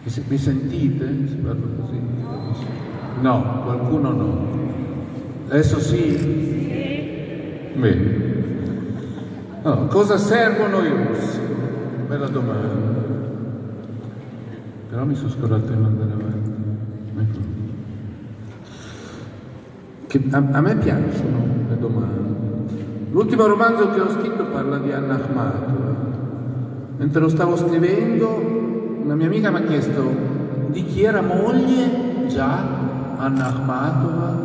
Mi sentite? Si parla così? No, qualcuno no. Adesso sì? Bene. No, cosa servono i russi? Bella domanda. Però mi sono scordato di andare avanti. A me piacciono le domande. L'ultimo romanzo che ho scritto parla di Anna Akhmatova. Mentre lo stavo scrivendo, una mia amica mi ha chiesto di chi era moglie già Anna Akhmatova.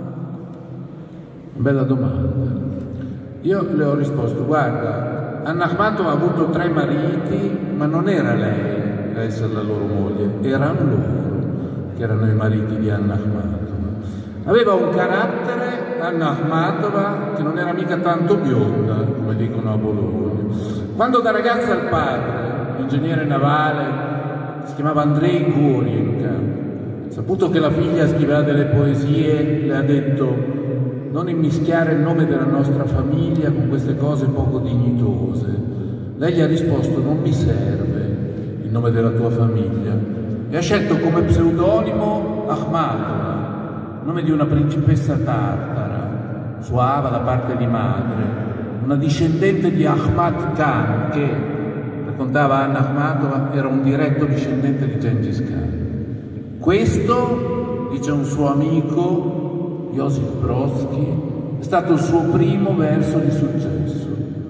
Bella domanda. Io le ho risposto: guarda, Anna Akhmatova ha avuto 3 mariti, ma non era lei a essere la loro moglie, erano loro che erano i mariti di Anna Akhmatova. Aveva un carattere, Anna Akhmatova, che non era mica tanto bionda, come dicono a Bologna. Quando da ragazza il padre, ingegnere navale, si chiamava Andrei Gorienka, saputo che la figlia scriveva delle poesie, le ha detto: non immischiare il nome della nostra famiglia con queste cose poco dignitose. Lei gli ha risposto: non mi serve il nome della tua famiglia, e ha scelto come pseudonimo Akhmatova, nome di una principessa tartara, sua ava da parte di madre, una discendente di Ahmad Khan, che, raccontava Anna Akhmatova, era un diretto discendente di Gengis Khan. Questo, dice un suo amico, Josip Brodsky, è stato il suo primo verso di successo.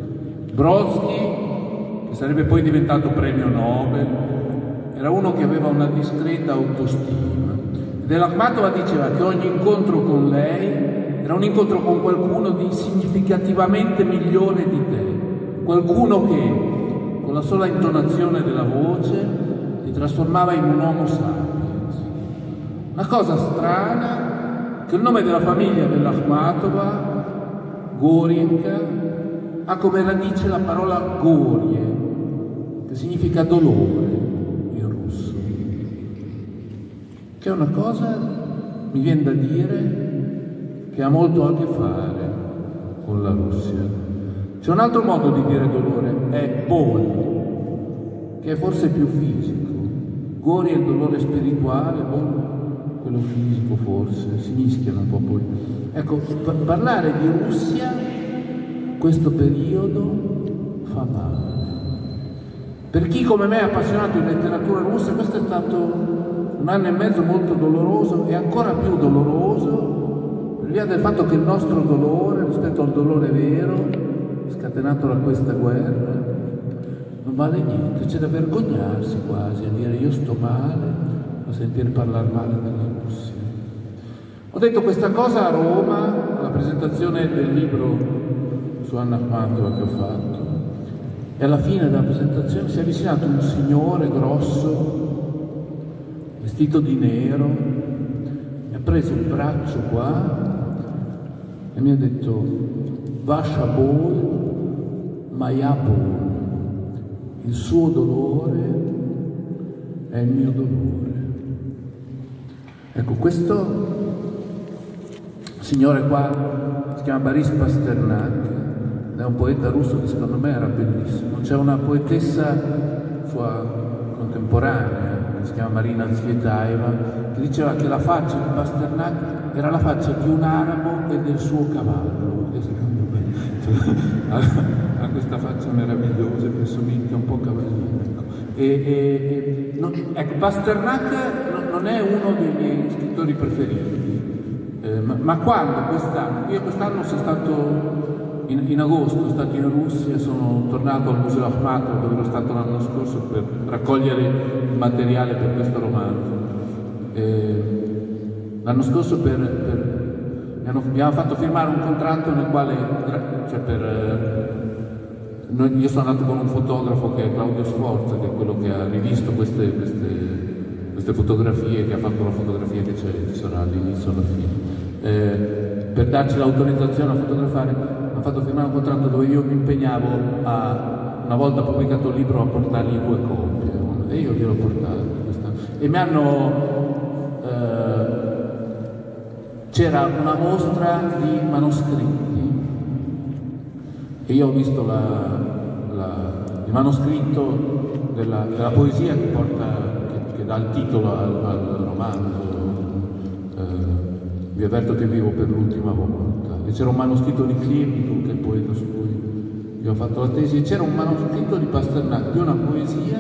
Brodsky, che sarebbe poi diventato premio Nobel, era uno che aveva una discreta autostima. Dell'Akhmatova diceva che ogni incontro con lei era un incontro con qualcuno di significativamente migliore di te, qualcuno che con la sola intonazione della voce ti trasformava in un Homo sapiens. Una cosa strana, che il nome della famiglia dell'Akhmatova, Gorienka, ha come radice la parola Gorie, che significa dolore in russo. Che è una cosa, mi viene da dire, che ha molto a che fare con la Russia. C'è un altro modo di dire dolore, è bol, che è forse più fisico. Gori è il dolore spirituale, bol quello fisico forse, si mischiano un po' poi. Ecco, parlare di Russia in questo periodo fa male. Per chi come me è appassionato di letteratura russa, questo è stato un anno e mezzo molto doloroso, e ancora più doloroso per via del fatto che il nostro dolore rispetto al dolore vero, scatenato da questa guerra, non vale niente. C'è da vergognarsi quasi a dire io sto male, a sentire parlare male della Russia. Ho detto questa cosa a Roma alla presentazione del libro su Anna Akhmatova che ho fatto, e alla fine della presentazione si è avvicinato un signore grosso, vestito di nero, mi ha preso il braccio qua e mi ha detto: Vasha bol, maya bol, il suo dolore è il mio dolore. Ecco, questo signore qua si chiama Boris Pasternak, è un poeta russo che secondo me era bellissimo. C'è una poetessa sua contemporanea, che si chiama Marina Tsvetaeva, che diceva che la faccia di Pasternak era la faccia di un arabo e del suo cavallo, e secondo me ha questa faccia meravigliosa che assomiglia un po' a cavallino. Ecco, Pasternak non è uno dei miei scrittori preferiti, ma quando io quest'anno sono stato in agosto, sono stato in Russia, sono tornato al Museo Akhmatova, dove ero stato l'anno scorso per raccogliere il materiale per questo romanzo. L'anno scorso mi hanno fatto firmare un contratto nel quale, io sono andato con un fotografo che è Claudio Sforza, che è quello che ha rivisto queste fotografie, che ha fatto la fotografia che sarà all'inizio e alla fine. Per darci l'autorizzazione a fotografare, mi hanno fatto firmare un contratto dove io mi impegnavo una volta pubblicato il libro, a portargli 2 copie, e io gliel'ho portato. E mi hanno... c'era una mostra di manoscritti, e io ho visto il manoscritto della poesia che che dà il titolo al romanzo, vi avverto che vivo per l'ultima volta, e c'era un manoscritto di Klimnik, che è il poeta su cui io ho fatto la tesi, e c'era un manoscritto di Pasternak, di una poesia,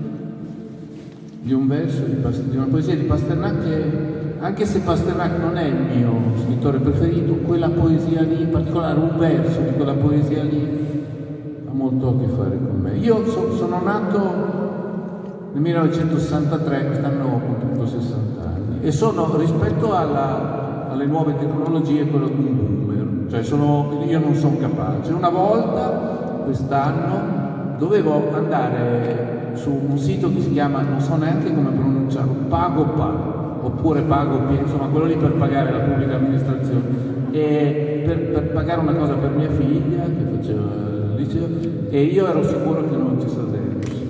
di un verso di una poesia di Pasternak che, anche se Pasternak non è il mio scrittore preferito, quella poesia lì, in particolare un verso di quella poesia lì, ha molto a che fare con me. Io sono nato nel 1963, quest'anno ho compiuto 60 anni, e sono, rispetto alle nuove tecnologie, quello di un boomer, cioè io non sono capace. Una volta, quest'anno, dovevo andare su un sito che si chiama, non so neanche come pronunciarlo, PagoPA, oppure PagoPA, insomma quello lì per pagare la pubblica amministrazione, e per pagare una cosa per mia figlia che faceva il liceo, e io ero sicuro che non ci sarei riuscito.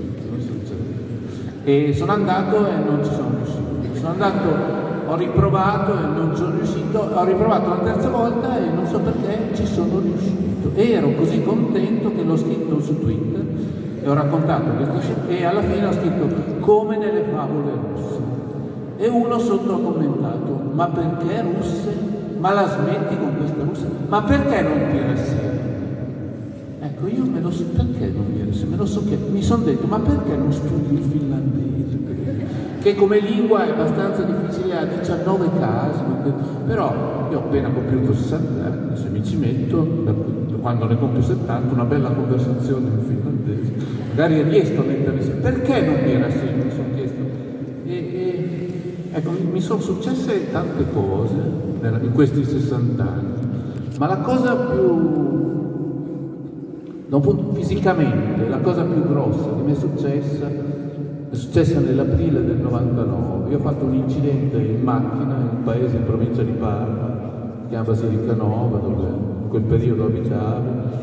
E sono andato e non ci sono riuscito. Sono andato, ho riprovato e non ci sono riuscito, ho riprovato la terza volta e non so perché ci sono riuscito. E ero così contento che l'ho scritto su Twitter e ho raccontato questa scelta, e alla fine ho scritto come nelle favole russe. E uno sotto ha commentato: ma perché russe? Ma la smetti con queste russe? Ma perché non ti rassegni? Ecco, io me lo so, perché non mi rassegno? Me lo so, che mi sono detto: ma perché non studi il finlandese? Che come lingua è abbastanza difficile, ha 19 casi, però io ho appena compiuto 60 anni, se mi ci metto, quando ne compio 70, una bella conversazione in finlandese, magari riesco a mettere insieme. Perché non mi rassegno? Mi sono chiesto. Ecco, mi sono successe tante cose in questi 60 anni, ma la cosa più, da un punto fisicamente, la cosa più grossa che mi è successa nell'aprile del 99. Io ho fatto un incidente in macchina in un paese in provincia di Parma, si chiama Basilicata, dove in quel periodo abitavo,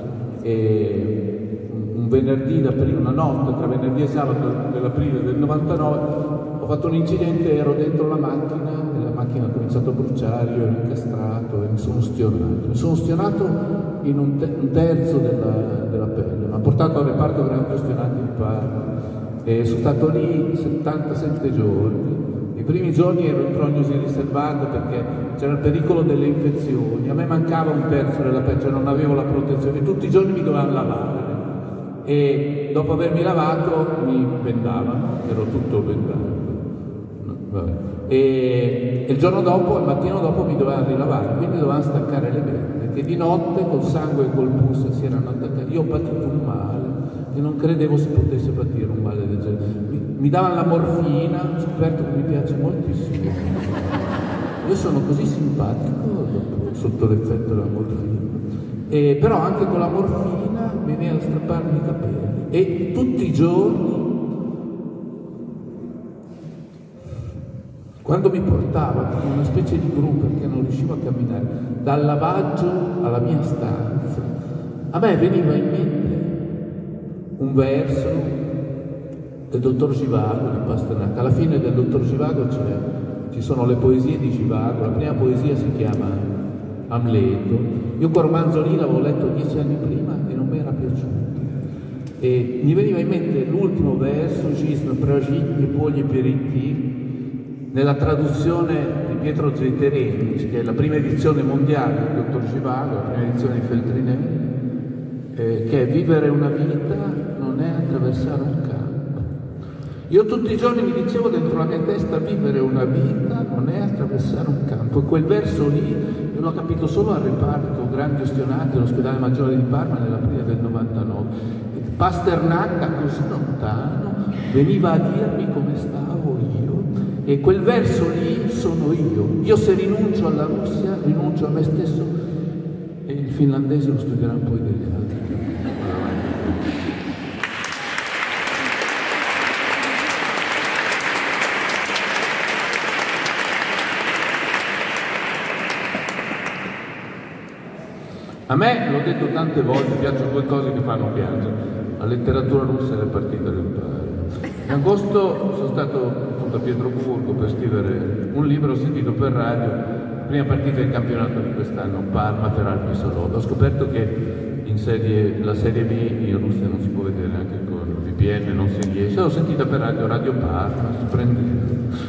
e un venerdì d'aprile, una notte tra venerdì e sabato dell'aprile del 99, ho fatto un incidente, ero dentro la macchina e la macchina ha cominciato a bruciare, io ero incastrato e mi sono stionato. Mi sono stionato in un terzo della pelle, mi ha portato al reparto grandi stionati di Parma e sono stato lì 77 giorni. I primi giorni ero in prognosi riservata perché c'era il pericolo delle infezioni, a me mancava un terzo della pelle, cioè non avevo la protezione, tutti i giorni mi dovevano lavare e dopo avermi lavato mi bendavano, ero tutto bendato. E il giorno dopo, il mattino dopo mi dovevano rilavare, quindi dovevano staccare le vene, che di notte col sangue e col pus si erano attaccati. Io ho patito un male che non credevo si potesse patire un male del genere. Mi davano la morfina, ho scoperto che mi piace moltissimo. Io sono così simpatico sotto l'effetto della morfina, però anche con la morfina mi veniva a strapparmi i capelli, e tutti i giorni, quando mi portava in una specie di gru perché non riuscivo a camminare, dal lavaggio alla mia stanza, a me veniva in mente un verso del dottor Givago di Pasternak. Alla fine del dottor Givago ci sono le poesie di Givago. La prima poesia si chiama Amleto. Io quel romanzo lì l'avevo letto 10 anni prima e non mi era piaciuto. E mi veniva in mente l'ultimo verso, Gisne Pragit e poi Periti, nella traduzione di Pietro Zeiterini, che è la prima edizione mondiale del dottor Givago, la prima edizione di Feltrinelli, che è: vivere una vita non è attraversare un campo. Io tutti i giorni mi dicevo dentro la mia testa: vivere una vita non è attraversare un campo. E quel verso lì io l'ho capito solo al reparto grandi ustionati all'ospedale maggiore di Parma nell'aprile del 99. Pasternak, da così lontano, veniva a dirmi come stavo io, e quel verso lì sono io. Io, se rinuncio alla Russia, rinuncio a me stesso, e il finlandese lo studieranno poi degli altri. A me, l'ho detto tante volte, piacciono due cose che fanno piangere: la letteratura russa e le partite del Bari. In agosto sono stato appunto a Pietroburgo per scrivere un libro, ho sentito per radio la prima partita del campionato di quest'anno, Parma-Feralpi Solod. Ho scoperto che la Serie B in Russia non si può vedere neanche con il VPN. VPN non si riesce, l'ho sentita per Radio Parma, splendida.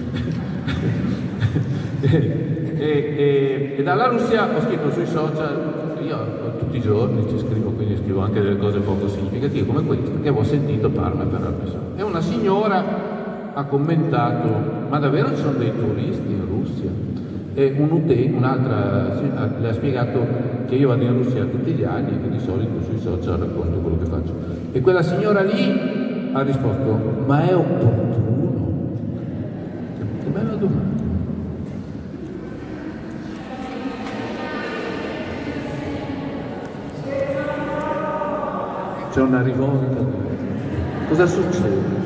E dalla Russia ho scritto sui social, io tutti i giorni ci scrivo, quindi scrivo anche delle cose poco significative come questa, che avevo sentito Parma per la persona. E una signora ha commentato: ma davvero ci sono dei turisti in Russia? E un'altra le ha spiegato che io vado in Russia tutti gli anni e che di solito sui social racconto quello che faccio. E quella signora lì ha risposto: ma è opportuno? Che bella domanda. C'è una rivolta. Cosa succede?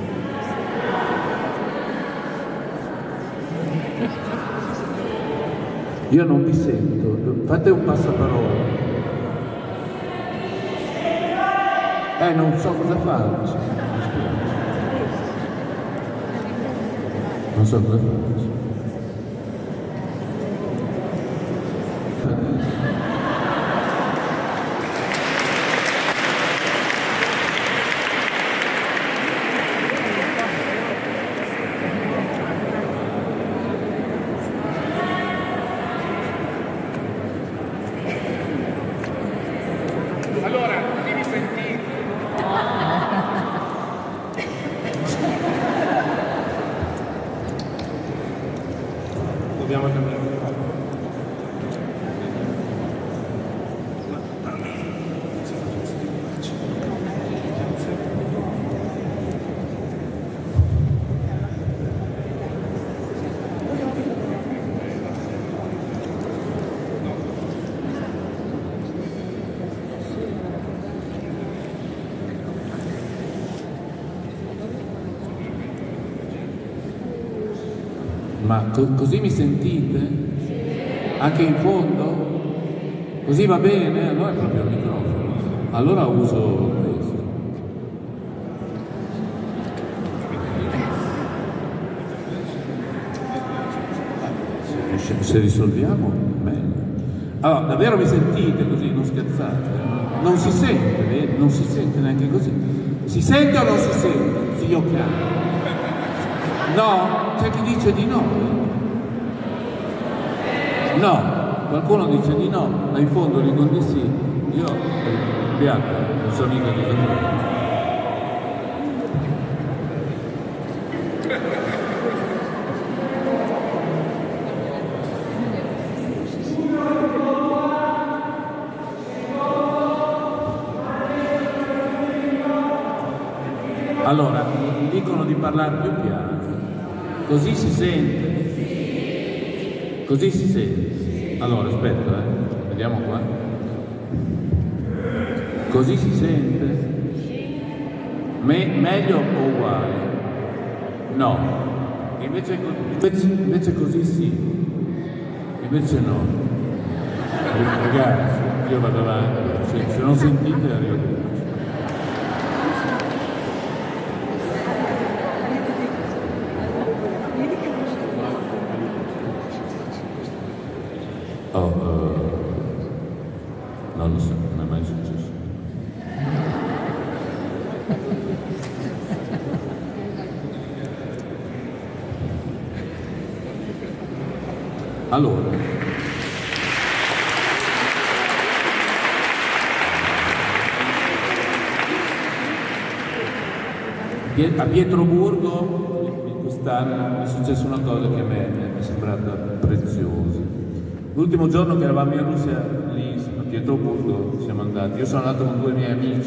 Io non vi sento, fate un passaparola. Non so cosa farci. Non so cosa farci. Dobbiamo cambiare. Ma così mi sentite? Anche in fondo? Così va bene? Allora è proprio il microfono. Allora uso questo. Se risolviamo, meglio. Allora, davvero mi sentite così? Non scherzate? Non si sente, vedi? Non si sente neanche così. Si sente o non si sente? Zio caro. No? C'è chi dice di no. No, qualcuno dice di no, ma in fondo dicono di sì. Io, Beata, non so mica cosa fare. Allora, mi dicono di parlare più piano. Così si sente? Così si sente? Allora, aspetta, vediamo qua. Così si sente? Meglio o uguale? No. Invece così sì. Invece no. Ragazzi, io vado avanti. Se non sentite, arrivo. Non lo so, non è mai successo. Allora, a Pietroburgo quest'anno è successa una cosa che a me è sembrata preziosa. L'ultimo giorno che eravamo in Russia, lì a Pietroburgo, siamo andati. Io sono andato con due miei amici,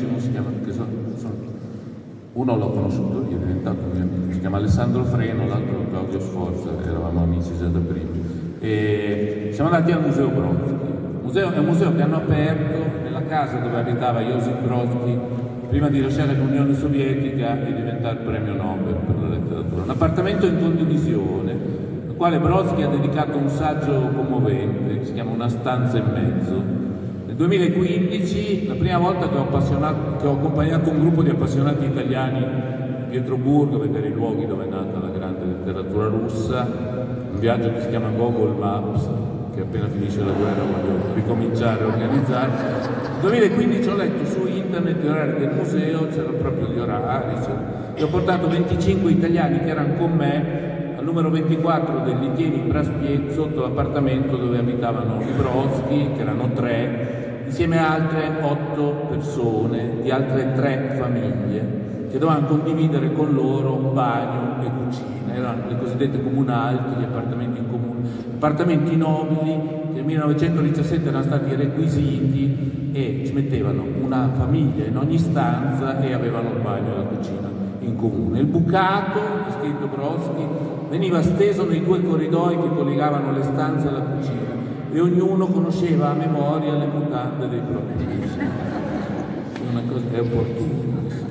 uno l'ho conosciuto, è diventato un mio amico, si chiama Alessandro Freno, l'altro Claudio Sforza, eravamo amici già da prima. E siamo andati al Museo Brodsky. È un museo che hanno aperto nella casa dove abitava Josip Brodsky prima di lasciare l'Unione Sovietica e diventare premio Nobel per la letteratura. Un appartamento in condivisione, al quale Brodsky ha dedicato un saggio commovente che si chiama Una stanza in mezzo. Nel 2015, la prima volta che ho accompagnato un gruppo di appassionati italiani a Pietroburgo a vedere i luoghi dove è nata la grande letteratura russa, un viaggio che si chiama Google Maps, che appena finisce la guerra voglio ricominciare a organizzare. Nel 2015 ho letto su internet gli orari del museo, c'erano proprio gli orari, e ho portato 25 italiani che erano con me al numero 24 del Litieni Praspiet, sotto l'appartamento dove abitavano i Brodsky, che erano 3, insieme a altre 8 persone di altre 3 famiglie che dovevano condividere con loro un bagno e cucina. Erano le cosiddette comunalti, gli appartamenti in comune, appartamenti nobili che nel 1917 erano stati requisiti e ci mettevano una famiglia in ogni stanza e avevano il bagno e la cucina in comune. Il bucato, scritto Brodsky, veniva steso nei 2 corridoi che collegavano le stanze alla cucina e ognuno conosceva a memoria le mutande dei propri vicini. Una cosa è opportuna.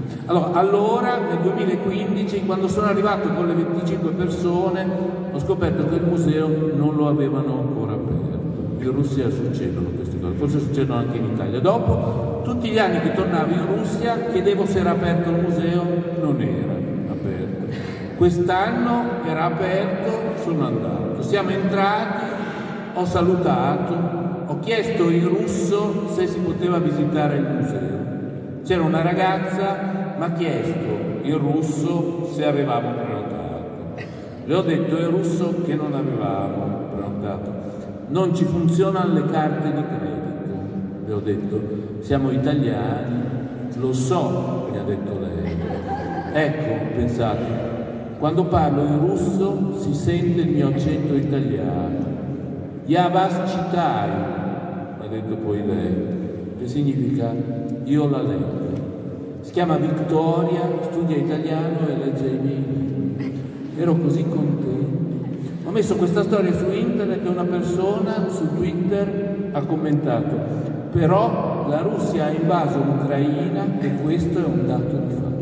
Allora, nel 2015, quando sono arrivato con le 25 persone, ho scoperto che il museo non lo avevano ancora aperto. In Russia succedono queste cose, forse succedono anche in Italia. Dopo, tutti gli anni che tornavo in Russia, chiedevo se era aperto il museo, non era aperto. Quest'anno era aperto, sono andato. Siamo entrati, ho salutato, ho chiesto in russo se si poteva visitare il museo. C'era una ragazza, mi ha chiesto in russo se avevamo prenotato. Le ho detto in russo che non avevamo prenotato. Non ci funzionano le carte di credito. Le ho detto, siamo italiani, lo so, mi ha detto lei. Ecco, ho pensato, quando parlo in russo si sente il mio accento italiano. Я вас читаю, ha detto poi lei, che significa io la leggo. Si chiama Victoria, studia italiano e legge i miei libri. Ero così contento. Ho messo questa storia su internet e una persona su Twitter ha commentato: però la Russia ha invaso l'Ucraina e questo è un dato di fatto.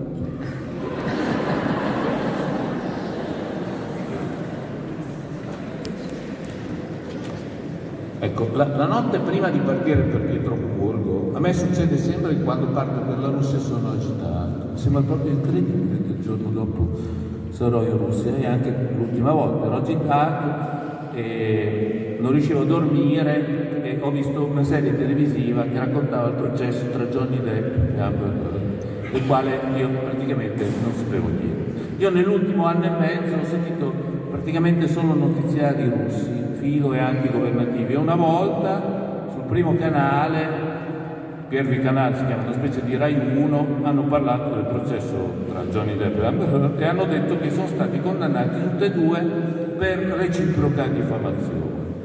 Ecco, la notte prima di partire per Pietroburgo, a me succede sempre che quando parto per la Russia sono agitato. Mi sembra proprio incredibile che il giorno dopo sarò in Russia, e anche l'ultima volta ero agitato e non riuscivo a dormire e ho visto una serie televisiva che raccontava il processo tra Johnny Depp e Amber Heard, del quale io praticamente non sapevo niente. Io nell'ultimo anno e mezzo ho sentito praticamente solo notiziari russi, filo e antigovernativi, e una volta sul primo canale, Piervi Canale si chiama, una specie di Rai 1, hanno parlato del processo tra Johnny Depp e Amber Heard e hanno detto che sono stati condannati tutti e due per reciproca diffamazione.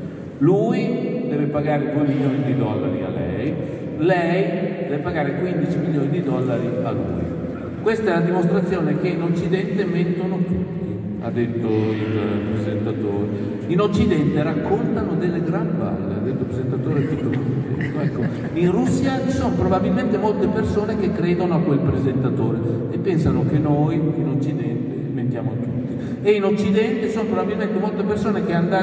Lui deve pagare $2 milioni a lei deve pagare $15 milioni a lui. Questa è la dimostrazione che in Occidente mentono tutti, ha detto il presentatore. In Occidente raccontano delle gran balle, ha detto il presentatore tutto contento. Ecco, in Russia ci sono probabilmente molte persone che credono a quel presentatore e pensano che noi in Occidente mentiamo tutti. E in Occidente ci sono probabilmente molte persone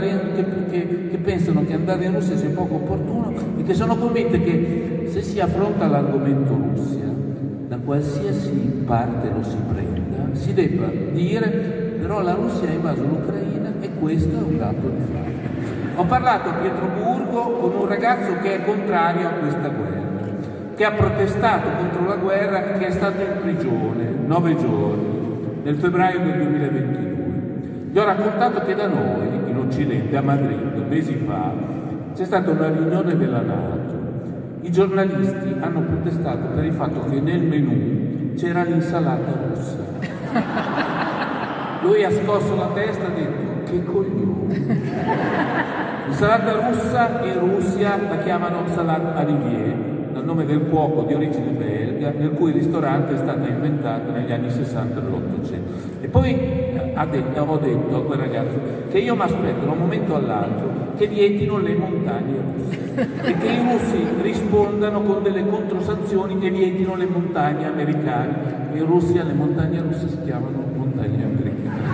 che pensano che andare in Russia sia poco opportuno e che sono convinte che se si affronta l'argomento Russia, da qualsiasi parte lo si prenda, si debba dire però la Russia ha invaso l'Ucraina e questo è un dato di fatto. Ho parlato a Pietroburgo con un ragazzo che è contrario a questa guerra, che ha protestato contro la guerra e che è stato in prigione 9 giorni nel febbraio del 2022. Gli ho raccontato che da noi, in Occidente, a Madrid, mesi fa, c'è stata una riunione della NATO. I giornalisti hanno protestato per il fatto che nel menù c'era l'insalata russa. Lui ha scosso la testa e ha detto: che coglione. L'insalata russa in Russia la chiamano salade Olivier, dal nome del cuoco di origine belga, nel cui ristorante è stata inventata negli anni 60 dell'Ottocento. E poi ho detto a quel ragazzo che io mi aspetto da un momento all'altro che vietino le montagne russe e che i russi rispondano con delle controsanzioni e vietino le montagne americane. In Russia le montagne russe si chiamano montagne americane.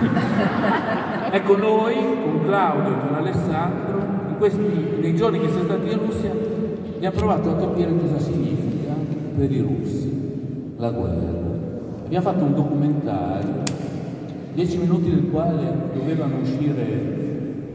Ecco, noi con Claudio e con Alessandro nei giorni che siamo stati in Russia abbiamo provato a capire cosa significa per i russi la guerra. Abbiamo fatto un documentario, 10 minuti del quale dovevano uscire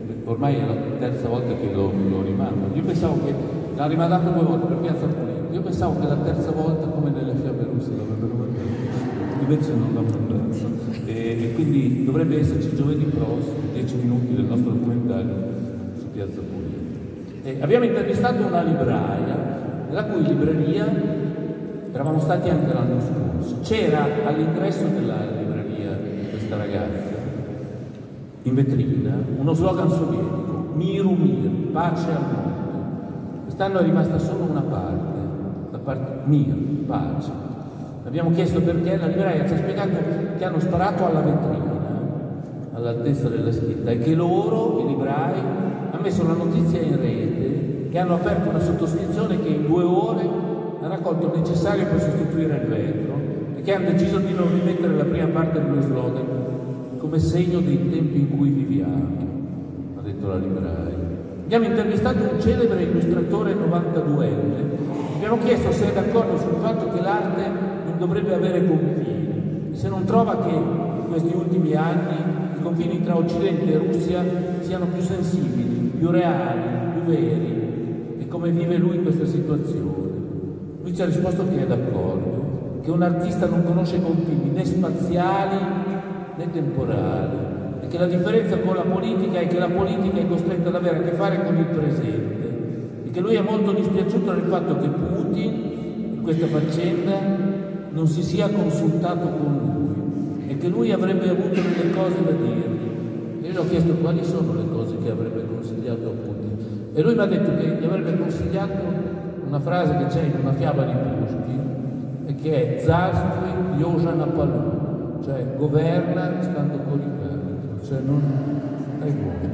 ormai è la terza volta che lo rimando. Io pensavo che l'ha rimandato 2 volte per Piazza Pulita, io pensavo che la terza volta, come nelle Fiamme Russe, l'avrebbero mandato, invece non l'ha mandato. E quindi dovrebbe esserci giovedì prossimo 10 minuti del nostro documentario su Piazza Pulita. Abbiamo intervistato una libraia, la cui libreria eravamo stati anche l'anno scorso. C'era all'ingresso della libreria di questa ragazza, in vetrina, uno slogan sovietico: Miru Mir, pace al mondo. Quest'anno è rimasta solo una parte, la parte Mir, pace. Abbiamo chiesto perché, la libraia ci ha spiegato che hanno sparato alla vetrina, all'altezza della scritta, e che loro, i librai, hanno messo la notizia in rete, che hanno aperto una sottoscrizione che in 2 ore ha raccolto il necessario per sostituire il vetro, e che hanno deciso di non rimettere la prima parte dello slogan come segno dei tempi in cui viviamo, ha detto la libraia. Abbiamo intervistato un celebre illustratore 92enne, abbiamo chiesto se è d'accordo sul fatto che l'arte non dovrebbe avere confini, se non trova che in questi ultimi anni i confini tra Occidente e Russia siano più sensibili, più reali, più veri, e come vive lui questa situazione. Lui ci ha risposto che è d'accordo, che un artista non conosce confini né spaziali né temporali, e che la differenza con la politica è che la politica è costretta ad avere a che fare con il presente, e che lui è molto dispiaciuto del fatto che Putin in questa faccenda non si sia consultato con lui, e che lui avrebbe avuto delle cose da dirgli. Io gli ho chiesto quali sono le cose che avrebbe consigliato a Putin, e lui mi ha detto che gli avrebbe consigliato una frase che c'è in una fiaba di Pushkin, e che è Zarstvi Yosha Napalu, cioè governa stando con i cani, cioè non è buono.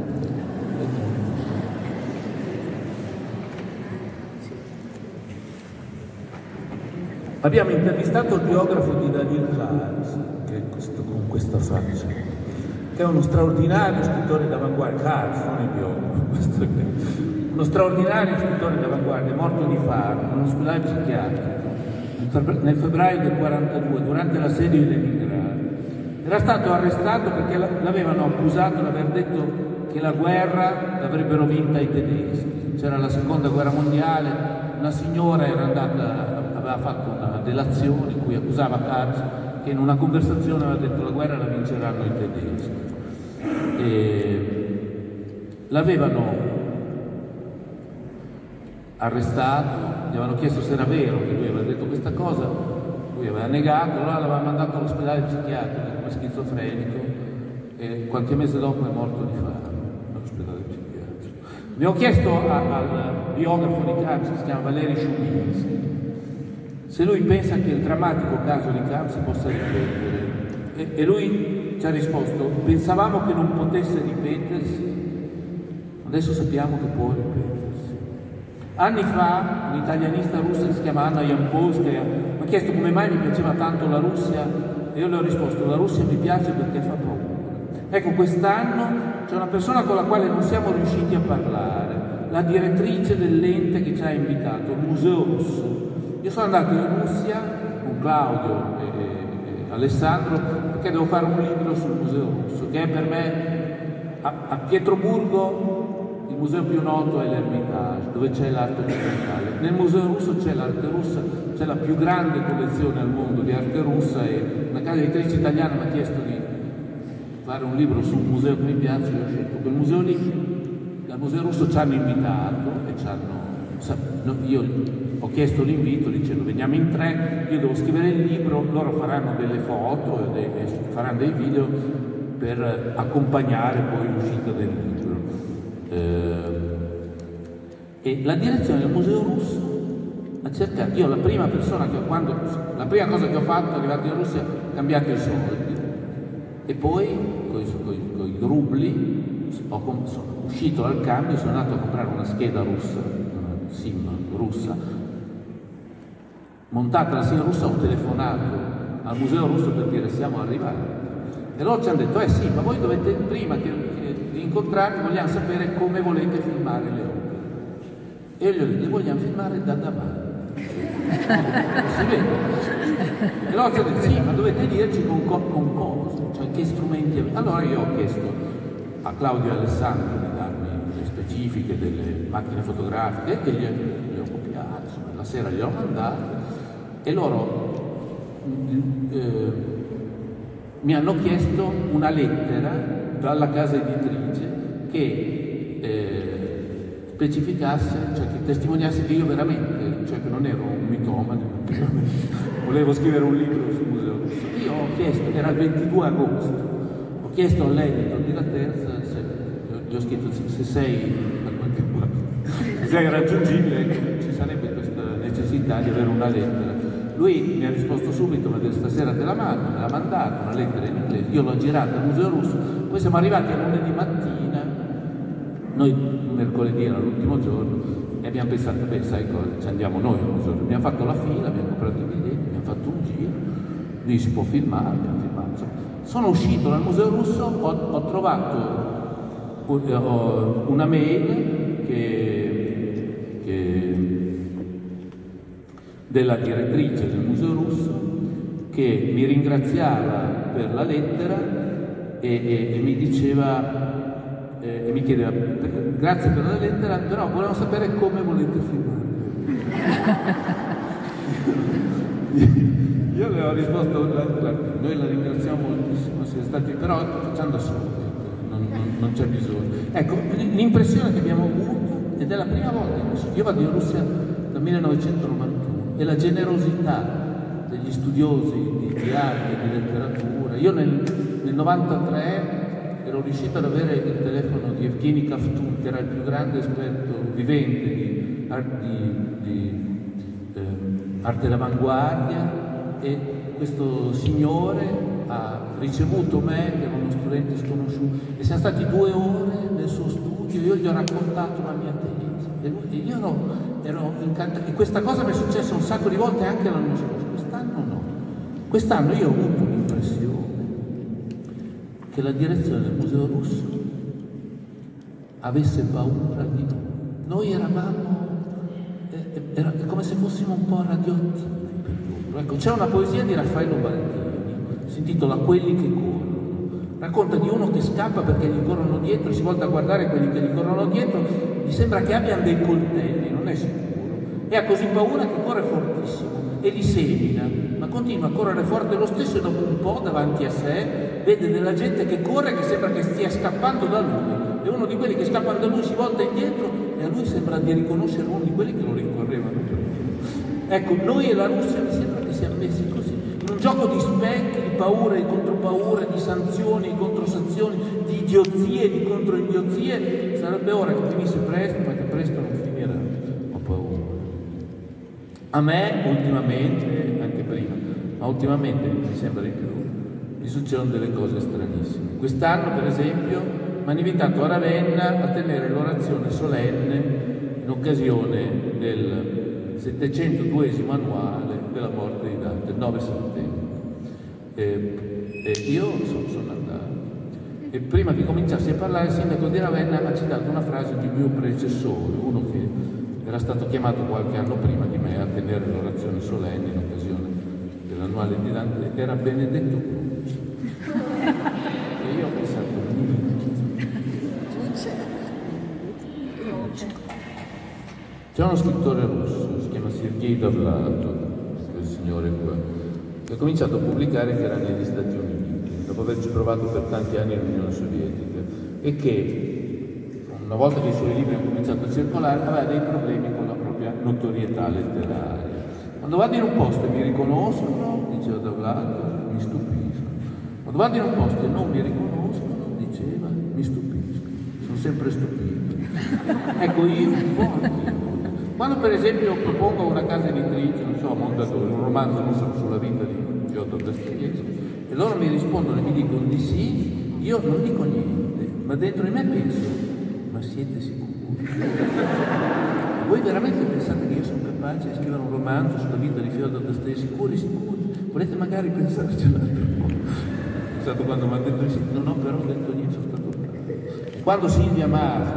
Abbiamo intervistato il biografo di Daniel Klaes, che è questo con questa faccia, che è uno straordinario scrittore d'avanguardia. Klaes, non il biografo, uno straordinario scrittore d'avanguardia, morto di fame in un ospedale psichiatrico nel febbraio del 1942, durante l'assedio di Leningrado. Era stato arrestato perché l'avevano accusato di aver detto che la guerra l'avrebbero vinta i tedeschi. C'era la seconda guerra mondiale, una signora aveva fatto una delazione in cui accusava Katz, che in una conversazione aveva detto la guerra la vinceranno i tedeschi. L'avevano arrestato, gli avevano chiesto se era vero che lui aveva detto questa cosa, lui aveva negato, allora l'aveva mandato all'ospedale psichiatrico come schizofrenico, e qualche mese dopo è morto di fame all'ospedale psichiatrico. Abbiamo chiesto al biografo di Kamp, si chiama Valery Shuminsky, se lui pensa che il drammatico caso di Kamp si possa ripetere, e lui ci ha risposto: pensavamo che non potesse ripetersi, adesso sappiamo che può ripetersi. Anni fa un'italianista russa che si chiama Anna Jampolskaya mi ha chiesto come mai mi piaceva tanto la Russia, e io le ho risposto: la Russia mi piace perché fa paura. Ecco, quest'anno c'è una persona con la quale non siamo riusciti a parlare, la direttrice dell'ente che ci ha invitato, il Museo Russo. Io sono andato in Russia con Claudio e Alessandro perché devo fare un libro sul Museo Russo, che è per me a Pietroburgo il museo più noto è l'Ermitage, dove c'è l'arte occidentale. Nel Museo Russo c'è l'arte russa, c'è la più grande collezione al mondo di arte russa, e una casa editrice italiana mi ha chiesto di fare un libro su un museo che mi piace, io ho scelto quel museo lì. Dal Museo Russo ci hanno invitato e io ho chiesto l'invito dicendo: veniamo in 3, io devo scrivere il libro, loro faranno delle foto e faranno dei video per accompagnare poi l'uscita del libro. E la direzione del Museo Russo ha cercato, io la prima cosa che ho fatto arrivato in Russia, ho cambiato i soldi, e poi con i rubli sono uscito dal cambio, sono andato a comprare una scheda russa, una SIM russa, montata la SIM russa, ho telefonato al Museo Russo per dire: siamo arrivati, e loro ci hanno detto: sì, ma voi dovete, prima di incontrarvi, vogliamo sapere come volete filmare le opere. E io gli ho detto: le vogliamo filmare da davanti, si vede. E loro ci hanno detto: sì, ma dovete dirci con cosa, cioè che strumenti avete. Allora io ho chiesto a Claudio e Alessandro di darmi specifiche delle macchine fotografiche e li ho copiati, la sera li ho mandati e loro mi hanno chiesto una lettera dalla casa editrice che specificasse, cioè che testimoniasse che io veramente, cioè che non ero un mitomane, volevo scrivere un libro sul Museo Russo. Io ho chiesto, era il 22 agosto, ho chiesto all'editor di La Terza, gli ho scritto se sei raggiungibile, ci sarebbe questa necessità di avere una lettera. Lui mi ha risposto subito, ma stasera te la mando, me l'ha mandata, una lettera in inglese, io l'ho girata al Museo Russo, poi siamo arrivati a lunedì mattina, noi mercoledì era l'ultimo giorno, e abbiamo pensato, beh sai cosa, ci andiamo noi al Museo Russo, abbiamo fatto la fila, abbiamo comprato i biglietti, abbiamo fatto un giro, lì si può filmare, abbiamo filmato. Sono uscito dal Museo Russo, ho trovato una mail della direttrice del Museo Russo che mi ringraziava per la lettera e mi diceva e mi chiedeva grazie per la lettera, però volevamo sapere come volete filmare. Io le ho risposto noi la ringraziamo moltissimo, siete stati, però facciamo da soli, non c'è bisogno. Ecco, l'impressione che abbiamo avuto, ed è la prima volta, io vado in Russia dal 1991, e la generosità degli studiosi di arte e di letteratura. Io nel 93 ero riuscito ad avere il telefono di Evgeny Kovtun, che era il più grande esperto vivente di arte d'avanguardia, e questo signore ha ricevuto me, che ero uno studente sconosciuto, e siamo stati 2 ore nel suo studio, io gli ho raccontato la mia tesi, e io ero incantato, e questa cosa mi è successa un sacco di volte anche l'anno scorso, quest'anno no. Quest'anno io ho avuto l'impressione che la direzione del Museo Russo avesse paura di noi. Noi eravamo, era come se fossimo un po' radioattivi per loro. Ecco, c'è una poesia di Raffaello Baldini, si intitola Quelli che corrono. Racconta di uno che scappa perché gli corrono dietro, si volta a guardare quelli che gli corrono dietro, gli sembra che abbiano dei coltelli, non è sicuro, e ha così paura che corre fortissimo e li semina, ma continua a correre forte lo stesso, e dopo un po' davanti a sé vede della gente che corre, che sembra che stia scappando da lui, e uno di quelli che scappano da lui si volta indietro e a lui sembra di riconoscere uno di quelli che lo rincorrevano. Ecco, noi e la Russia mi sembra che siamo messi così, in un gioco di specchi, di paure e contropaure, di sanzioni e controsanzioni, di idiozie e di controidiozie. Sarebbe ora che finisse presto, ma che presto non finirà. Ho paura. A me ultimamente, anche prima, ma ultimamente mi sembra di più, mi succedono delle cose stranissime. Quest'anno, per esempio, mi hanno invitato a Ravenna a tenere l'orazione solenne in occasione del 702esimo annuale della morte di Dante, il 9 settembre. E io sono andato. E prima che cominciassi a parlare, il sindaco di Ravenna ha citato una frase di mio predecessore, uno che era stato chiamato qualche anno prima di me a tenere l'orazione solenne in occasione dell'annuale di Dante, era Benedetto Croce. E io ho pensato, c'è uno scrittore russo, si chiama Sergei Dovlatov, quel signore qua, che ha cominciato a pubblicare che era negli Stati Uniti, dopo averci provato per tanti anni l'Unione Sovietica, e che una volta che i suoi libri hanno cominciato a circolare aveva dei problemi con la propria notorietà letteraria. Quando vado in un posto e mi riconoscono, diceva Dovlatov, mi stupisco. Quando vado in un posto e non mi riconoscono, diceva, mi stupisco. Sono sempre stupito. Ecco, io un po' anch'io. Quando per esempio propongo a una casa editrice, non so, a Mondadori, un romanzo sulla vita di Fyodor Dostoevskij, e loro mi rispondono e mi dicono di sì, io non dico niente, ma dentro di me penso, ma siete sicuri? Voi veramente pensate che io sono capace di scrivere un romanzo sulla vita di Fyodor Dostoevskij? Sicuri? Volete magari pensarci un altro po'? È stato quando mi hanno detto di sì, non ho però detto niente, sono stato bravo. Quando Silvia Masi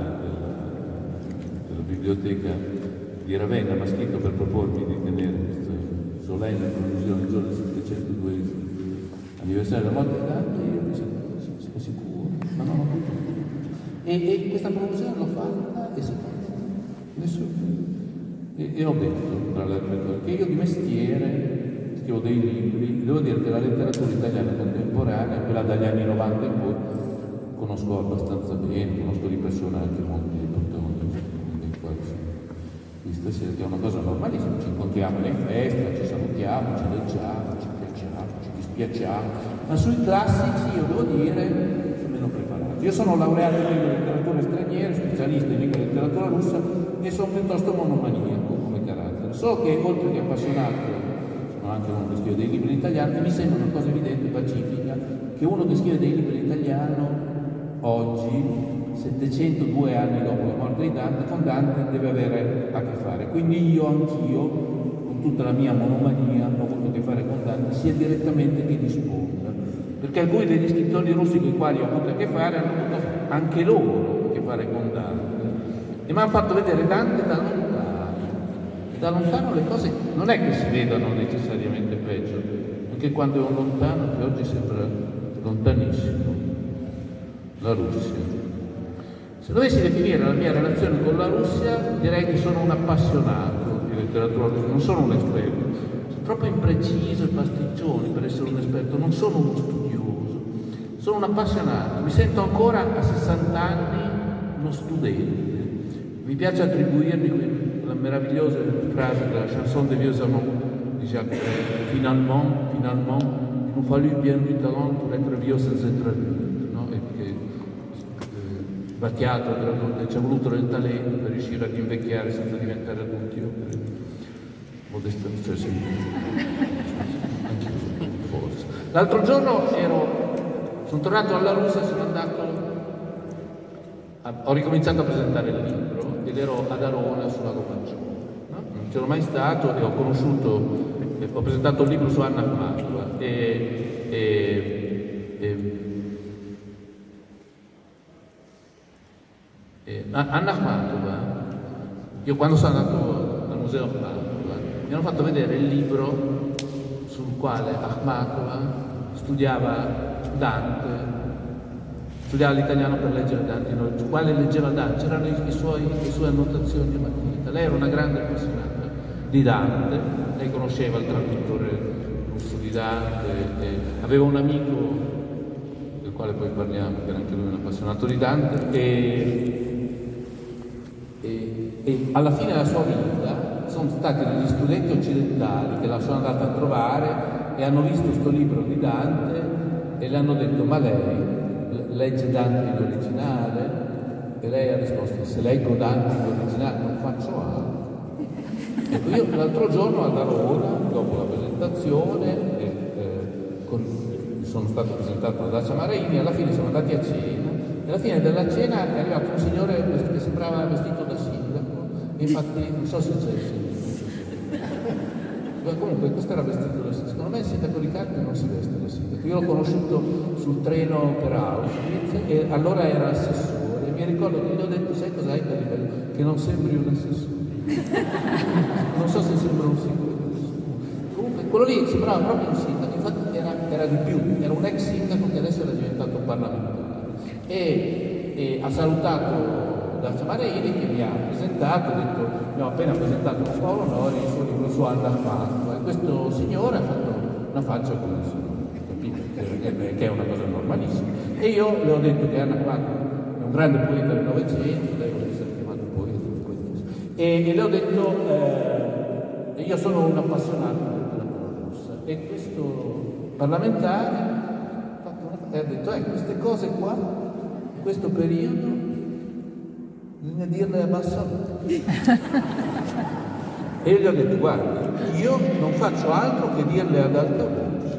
della biblioteca di Ravenna mi ha scritto per propormi di tenere questa solenne conclusione il giorno del 702esimo anniversario della morte di Dante, io mi sono sicuro, ma non ho potuto. E questa promozione l'ho fatta e ho detto, tra l'altro, che io di mestiere scrivo dei libri, devo dire che la letteratura italiana contemporanea, quella dagli anni 90 in poi, conosco abbastanza bene, conosco di persona anche molti dei protagonisti, dei quali questa sera, che è una cosa normalissima, ci incontriamo in festa, ci salutiamo, ci leggiamo, ci piacciamo, ci dispiacciamo, ma sui classici io devo dire sono meno preparato. Io sono laureato in lingua e letteratura straniere, specialista in lingua e letteratura russa e sono piuttosto monomaniaco come carattere, solo che oltre che appassionato sono anche uno che scrive dei libri in italiano e mi sembra una cosa evidente, pacifica, che uno che scrive dei libri in italiano oggi, 702 anni dopo la morte di Dante, con Dante deve avere a che fare. Quindi anch'io, con tutta la mia monomania, ho avuto a che fare con Dante, sia direttamente che di sponda. Perché alcuni degli scrittori russi con i quali ho avuto a che fare hanno avuto anche loro a che fare con Dante. E mi hanno fatto vedere Dante da lontano. E da lontano le cose non è che si vedano necessariamente peggio, anche quando è un lontano che oggi sembra lontanissimo. La Russia. Se dovessi definire la mia relazione con la Russia, direi che sono un appassionato di letteratura russa, non sono un esperto. Sono troppo impreciso e pasticcione per essere un esperto, non sono uno studioso, sono un appassionato. Mi sento ancora a 60 anni uno studente. Mi piace attribuirmi quella meravigliosa frase della chanson de vieux amants di Jacques Brel, finalement, il nous fallut bien du talent pour être vieux sans être vieux, no? E che Battiato ci ha voluto del talento per riuscire ad invecchiare senza diventare adulti. Io modestamente, cioè sì, forse. L'altro giorno sono tornato alla Russia e sono andato, ho ricominciato a presentare il libro ed ero ad Arona sul lago Maggiore, no? Non c'ero mai stato e ho presentato un libro su Anna Akhmatova Anna Akhmatova, io quando sono andato al museo Akhmatova mi hanno fatto vedere il libro sul quale Akhmatova studiava Dante, studiava l'italiano per leggere Dante, sul quale leggeva Dante, c'erano le sue annotazioni a matita. Lei era una grande appassionata di Dante, lei conosceva il traduttore russo di Dante, aveva un amico del quale poi parliamo, che era anche lui un appassionato di Dante, e alla fine della sua vita sono stati degli studenti occidentali che la sono andata a trovare e hanno visto questo libro di Dante e le hanno detto: ma lei legge Dante in originale? E lei ha risposto: se leggo Dante in originale non faccio altro. Ecco, io l'altro giorno ad Arona, dopo la presentazione, sono stato presentato da Dacia Maraini, alla fine siamo andati a cena e alla fine della cena è arrivato un signore che sembrava vestito da sindaco, e infatti non so se c'è il sindaco. Comunque questo era vestito da sindaco. Secondo me il sindaco di Carpi non si veste da sindaco. Io l'ho conosciuto sul treno per Auschwitz e allora era assessore. Mi ricordo che gli ho detto: sai cos'hai per livello? Che non sembri un assessore. Non so se sembra un sindaco. Comunque quello lì sembrava proprio un sindaco, infatti era di più, era un ex sindaco che adesso era diventato parlamentare. E ha salutato Dacia Maraini che mi ha presentato, ha detto: abbiamo appena presentato con Paolo Nori il suo libro su Anna Akhmatova, e questo signore ha fatto una faccia come se, capito, che è una cosa normalissima. E io le ho detto che Anna Akhmatova è un grande poeta del Novecento, lei vuole essere chiamato poeta, e le ho detto io sono un appassionato della letteratura russa, e questo parlamentare ha detto: queste cose qua, in questo periodo, bisogna dirle a bassa voce. E io gli ho detto: guarda, io non faccio altro che dirle ad alta voce.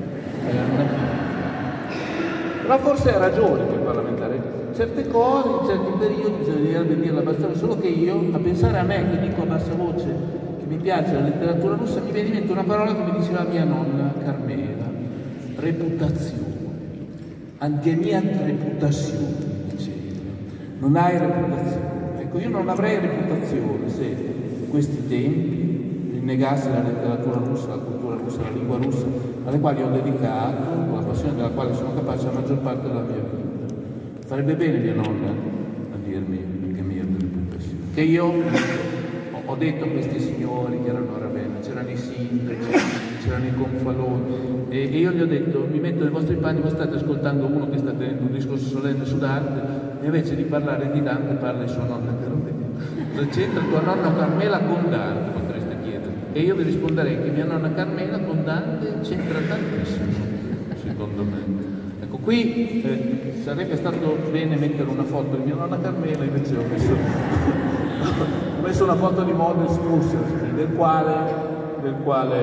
Però forse ha ragione quel parlamentare. Certe cose, in certi periodi, bisognerebbe dirle a bassa voce, solo che io, a pensare a me che dico a bassa voce che mi piace la letteratura russa, mi viene in mente una parola che mi diceva mia nonna Carmela: reputazione. Anche mia reputazione, diceva. Non hai reputazione. Ecco, io non avrei reputazione se in questi tempi rinnegassi la letteratura russa, la cultura russa, la lingua russa, alle quali ho dedicato, con la passione della quale sono capace, la maggior parte della mia vita. Farebbe bene mia nonna a dirmi che mi ero delle professioni. Che io ho detto a questi signori che erano a Ravenna, c'erano i sindaci, c'erano i gonfaloni, e io gli ho detto: mi metto nei vostri panni, voi state ascoltando uno che sta tenendo un discorso solenne su Dante, e invece di parlare di Dante parla di sua nonna Carmela. Cosa c'entra tua nonna Carmela con Dante, potreste chiedere? E io vi risponderei che mia nonna Carmela con Dante c'entra tantissimo, secondo me. Ecco, qui sarebbe stato bene mettere una foto di mia nonna Carmela, invece ho messo una foto di Modest Mussorgsky, del quale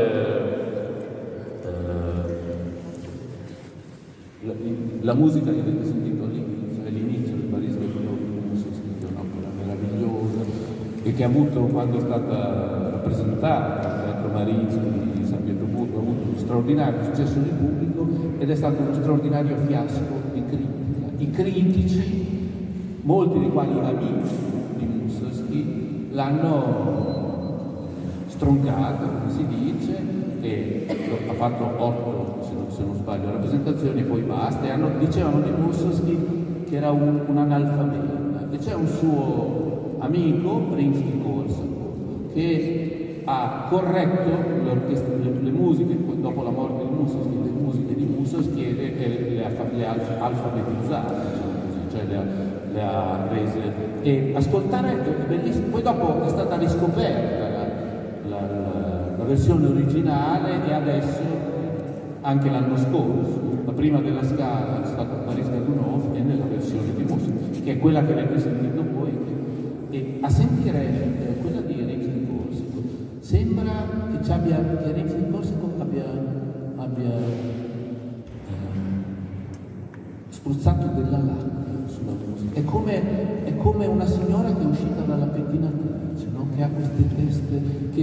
la musica che avete sentito lì, cioè l'inizio del Parigi di Mussorgsky, che è un'opera meravigliosa e che ha avuto, quando è stata rappresentata al Teatro Mariinsky di San Pietroburgo, ha avuto un straordinario successo di pubblico ed è stato uno straordinario fiasco di critica. I critici, molti dei quali amici di Mussorgsky, l'hanno stroncato, come si dice, e ha fatto 8, se non sbaglio, rappresentazioni e poi basta, e dicevano di Mussorgsky che era un analfabeta. E c'è un suo amico, Rimsky-Korsakov, che ha corretto le musiche, dopo la morte di Mussorgsky, le musiche di Mussorgsky e le ha alfabetizzate, cioè le ha rese, e ascoltare è bellissimo. Poi dopo è stata riscoperta la versione originale, e adesso anche l'anno scorso la prima della Scala è stata Boris Godunov, e nella versione di Mussorgsky, che è quella che avete sentito voi, e a sentire quella di Rimsky-Korsakov sembra che Rimsky-Korsakov abbia spruzzato della lacrima sulla musica. È come una signora che è uscita dalla pettinatrice, no? Che ha queste teste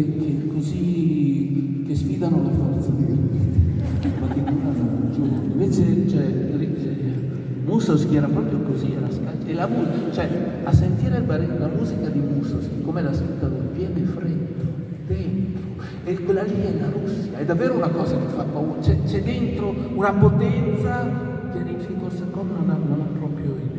che sfidano la forza di gravità, ma che durano un giorno. Invece Mussorgsky era proprio così, era scaccia. E la musica, cioè, a sentire la musica di Mussorgsky, come l'ha scritta lui, viene freddo dentro. E quella lì è la Russia, è davvero una cosa che fa paura. C'è dentro una potenza che Rimsky-Korsakov non ha proprio idea.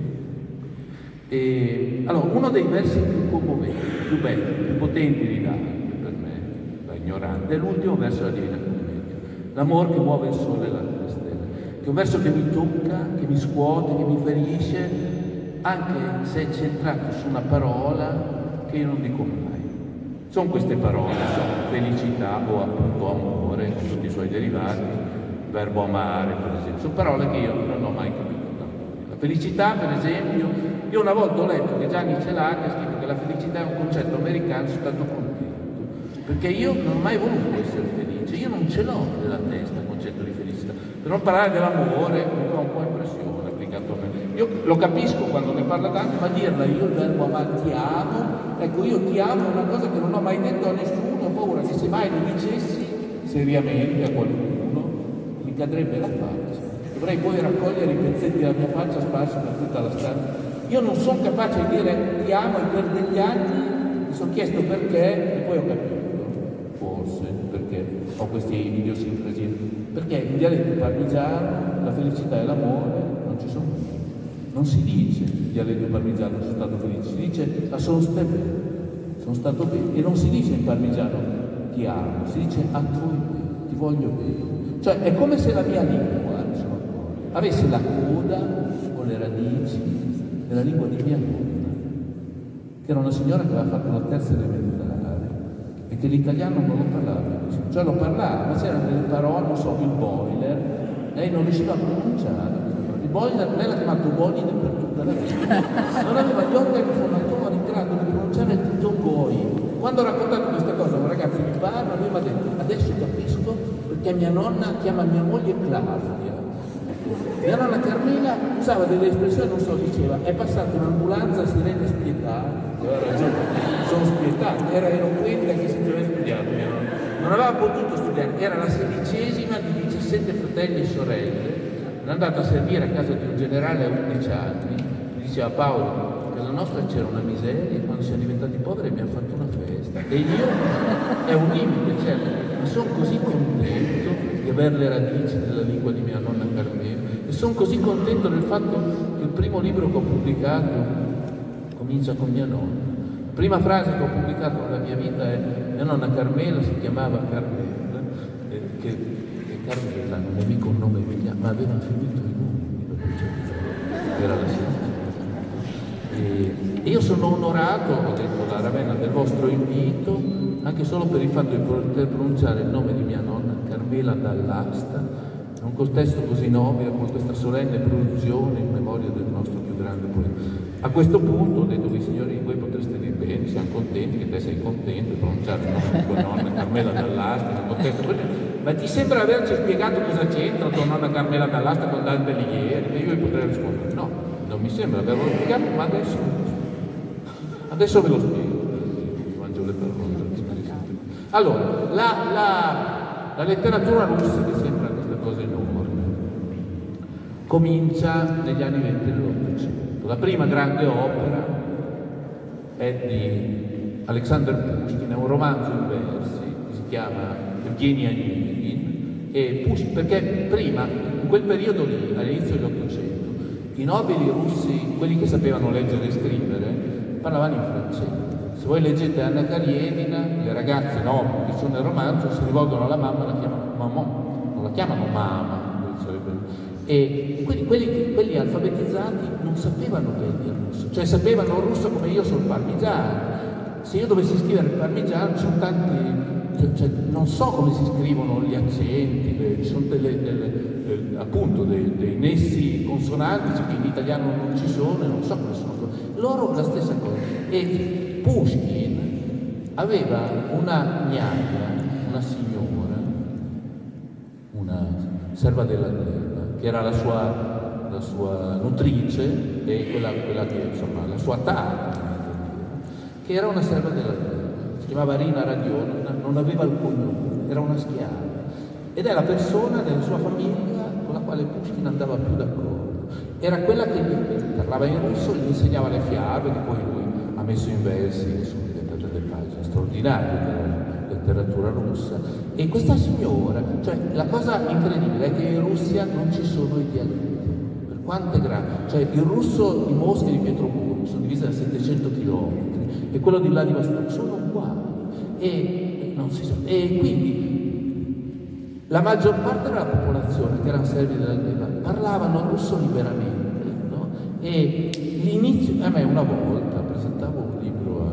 E allora, uno dei versi più commoventi, più belli, più potenti di Dante, per me, da ignorante, è l'ultimo verso della Divina Commedia, l'amor che muove il sole e le stelle, che è un verso che mi tocca, che mi scuote, che mi ferisce, anche se è centrato su una parola che io non dico mai. Sono queste parole, sono felicità o appunto amore, con tutti i suoi derivati, il verbo amare per esempio, sono parole che io non ho mai capito. La felicità, per esempio, io una volta ho letto che Gianni Celà ha scritto che la felicità è un concetto americano, sono stato contento, perché io non ho mai voluto essere felice, io non ce l'ho nella testa il concetto di felicità. Per non parlare dell'amore mi fa un po' impressione applicato a me. Io lo capisco quando ne parla Dante, ma dirla io il verbo amare, ti amo, ecco, io ti amo è una cosa che non ho mai detto a nessuno, ho paura che se mai lo dicessi seriamente a qualcuno mi cadrebbe la faccia. Dovrei poi raccogliere i pezzetti della mia faccia sparsi per tutta la strada. Io non sono capace di dire ti amo, e per degli anni mi sono chiesto perché, e poi ho capito, forse, perché ho queste idiosincrasie, perché in dialetto parmigiano la felicità e l'amore non ci sono più. Non si dice in dialetto parmigiano sono stato felice, si dice la sono stato bene, e non si dice in parmigiano ti amo, si dice a tuoi bene, ti voglio bene. Cioè è come se la mia lingua avesse la coda o le radici della lingua di mia nonna, che era una signora che aveva fatto la terza elementare e che l'italiano non lo parlava benissimo, cioè lo parlava, ma c'erano delle parole, non so, il boiler, lei non riusciva a pronunciare. Il boiler, lei l'ha chiamato boiler per tutta la vita, non aveva gli organi fonatori in grado di pronunciare tutto boiler. Quando ho raccontato questa cosa a un ragazzo di Parma, lui mi ha detto adesso capisco perché mia nonna chiama mia moglie Claudia. Mia nonna Carmela usava delle espressioni, non so, diceva è passata un'ambulanza sirene spietata, aveva ragione, sono spietata, era eloquente anche se non aveva studiato mia nonna. Non aveva potuto studiare, era la 16ª di 17 fratelli e sorelle, è andata a servire a casa di un generale a 11 anni, gli diceva Paolo, a casa nostra c'era una miseria, quando siamo diventati poveri abbiamo fatto una festa, e io è un limite, certo, ma sono così contento di avere le radici della lingua di mia nonna Carmela, e sono così contento del fatto che il primo libro che ho pubblicato comincia con mia nonna. La prima frase che ho pubblicato nella mia vita è: mia nonna Carmela si chiamava Carmela, che Carmela non è mica un nome italiano, ma aveva finito i nomi, era la sinistra. E io sono onorato, ho detto la Ravenna, del vostro invito, anche solo per il fatto di poter pronunciare il nome di mia nonna Carmela Dall'Asta in un contesto così nobile, con questa solenne produzione in memoria del nostro più grande poeta. A questo punto ho detto: voi signori, voi potreste dire bene, siamo contenti, che te sei contento di pronunciare il nome di tua nonna Carmela Dall'Asta in un contesto così. Ma ti sembra averci spiegato cosa c'entra tua nonna Carmela Dall'Asta con Dante Alighieri? E io potrei rispondere: no, non mi sembra averlo spiegato, ma adesso ve lo spiego. Mangio le parole. Allora, la letteratura russa, che sembra questa cosa enorme, comincia negli anni 20 dell'Ottocento. La prima grande opera è di Alexander Pushkin, è un romanzo in versi che si chiama Evgeny Onegin, e Pushkin, perché prima, in quel periodo lì, all'inizio dell'Ottocento, i nobili russi, quelli che sapevano leggere e scrivere, parlavano in francese. Se voi leggete Anna Karenina, le ragazze nobili che sono nel romanzo si rivolgono alla mamma e la chiamano mamma, non la chiamano mamma. E quelli alfabetizzati non sapevano bene il russo, cioè sapevano il russo come io sul parmigiano. Se io dovessi scrivere il parmigiano, ci sono tanti, cioè, non so come si scrivono gli accenti, ci sono appunto dei nessi consonantici che in italiano non ci sono, e non so come sono. Loro la stessa cosa. E Pushkin aveva una gnagna, una signora, una serva della guerra, che era la sua nutrice e quella che, insomma, la sua tata, che era una serva della guerra. Si chiamava Rina Radionovna, non aveva il cognome, era una schiava. Ed è la persona della sua famiglia con la quale Pushkin andava più d'accordo. Era quella che parlava in russo, gli insegnava le fiabe, che poi lui ha messo in versi, che sono diventate delle pagine straordinarie della letteratura russa. E questa signora, cioè la cosa incredibile è che in Russia non ci sono i dialetti, per quanto è grande, cioè il russo di Mosca e di Pietroburgo sono divisi da 700 km e quello di Vladivostok sono uguali, e quindi la maggior parte della popolazione, che erano servi della guerra, parlavano russo liberamente, no? E l'inizio, a me una volta presentavo un libro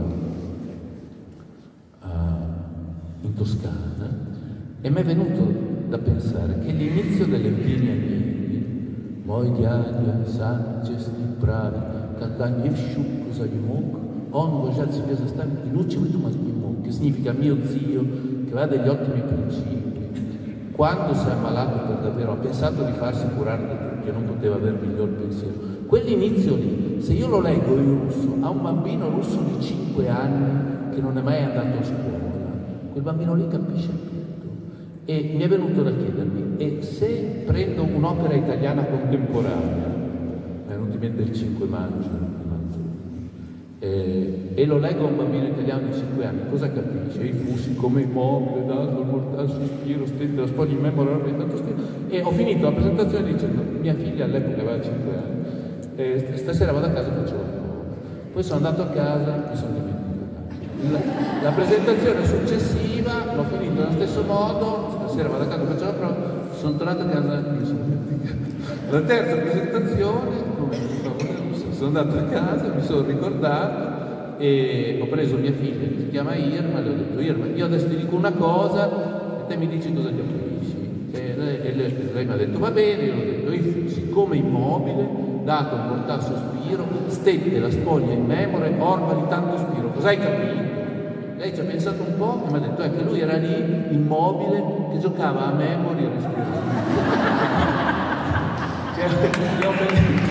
in Toscana e mi è venuto da pensare che l'inizio delle Evgeny Onegin, moj dядя, сам честный, правый, когда не в щуку занимок, он уважать себе заставит и лучше выдумать не мог, che significa mio zio, che aveva degli ottimi principi. Quando si è ammalato per davvero, ha pensato di farsi curare da tutti e non poteva avere miglior pensiero. Quell'inizio lì, se io lo leggo in russo a un bambino russo di 5 anni che non è mai andato a scuola, quel bambino lì capisce tutto. E mi è venuto da chiedermi, e se prendo un'opera italiana contemporanea, mi è venuto in mente il 5 maggio, e lo leggo a un bambino italiano di 5 anni, cosa capisce? I fussi come immobile, naso, mortal sospiro, stette la spoglia in memoria, e ho finito la presentazione dicendo: mia figlia all'epoca aveva 5 anni, e stasera vado a casa e faccio la prova. Poi sono andato a casa, mi sono dimenticato. La presentazione successiva l'ho finito nello stesso modo, stasera vado a casa e faccio la prova, sono tornato a casa e mi sono dimenticato. La terza presentazione, sono andato a casa, mi sono ricordato e ho preso mia figlia che si chiama Irma e le ho detto: Irma, io adesso ti dico una cosa e te mi dici cosa capisci. E lei mi ha detto: va bene. Io ho detto: i fussi come immobile, dato un mortal sospiro, stette la spoglia in memoria, orma di tanto spiro. Cosa hai capito? Lei ci ha pensato un po' e mi ha detto: che lui era lì immobile che giocava a memoria e respirava.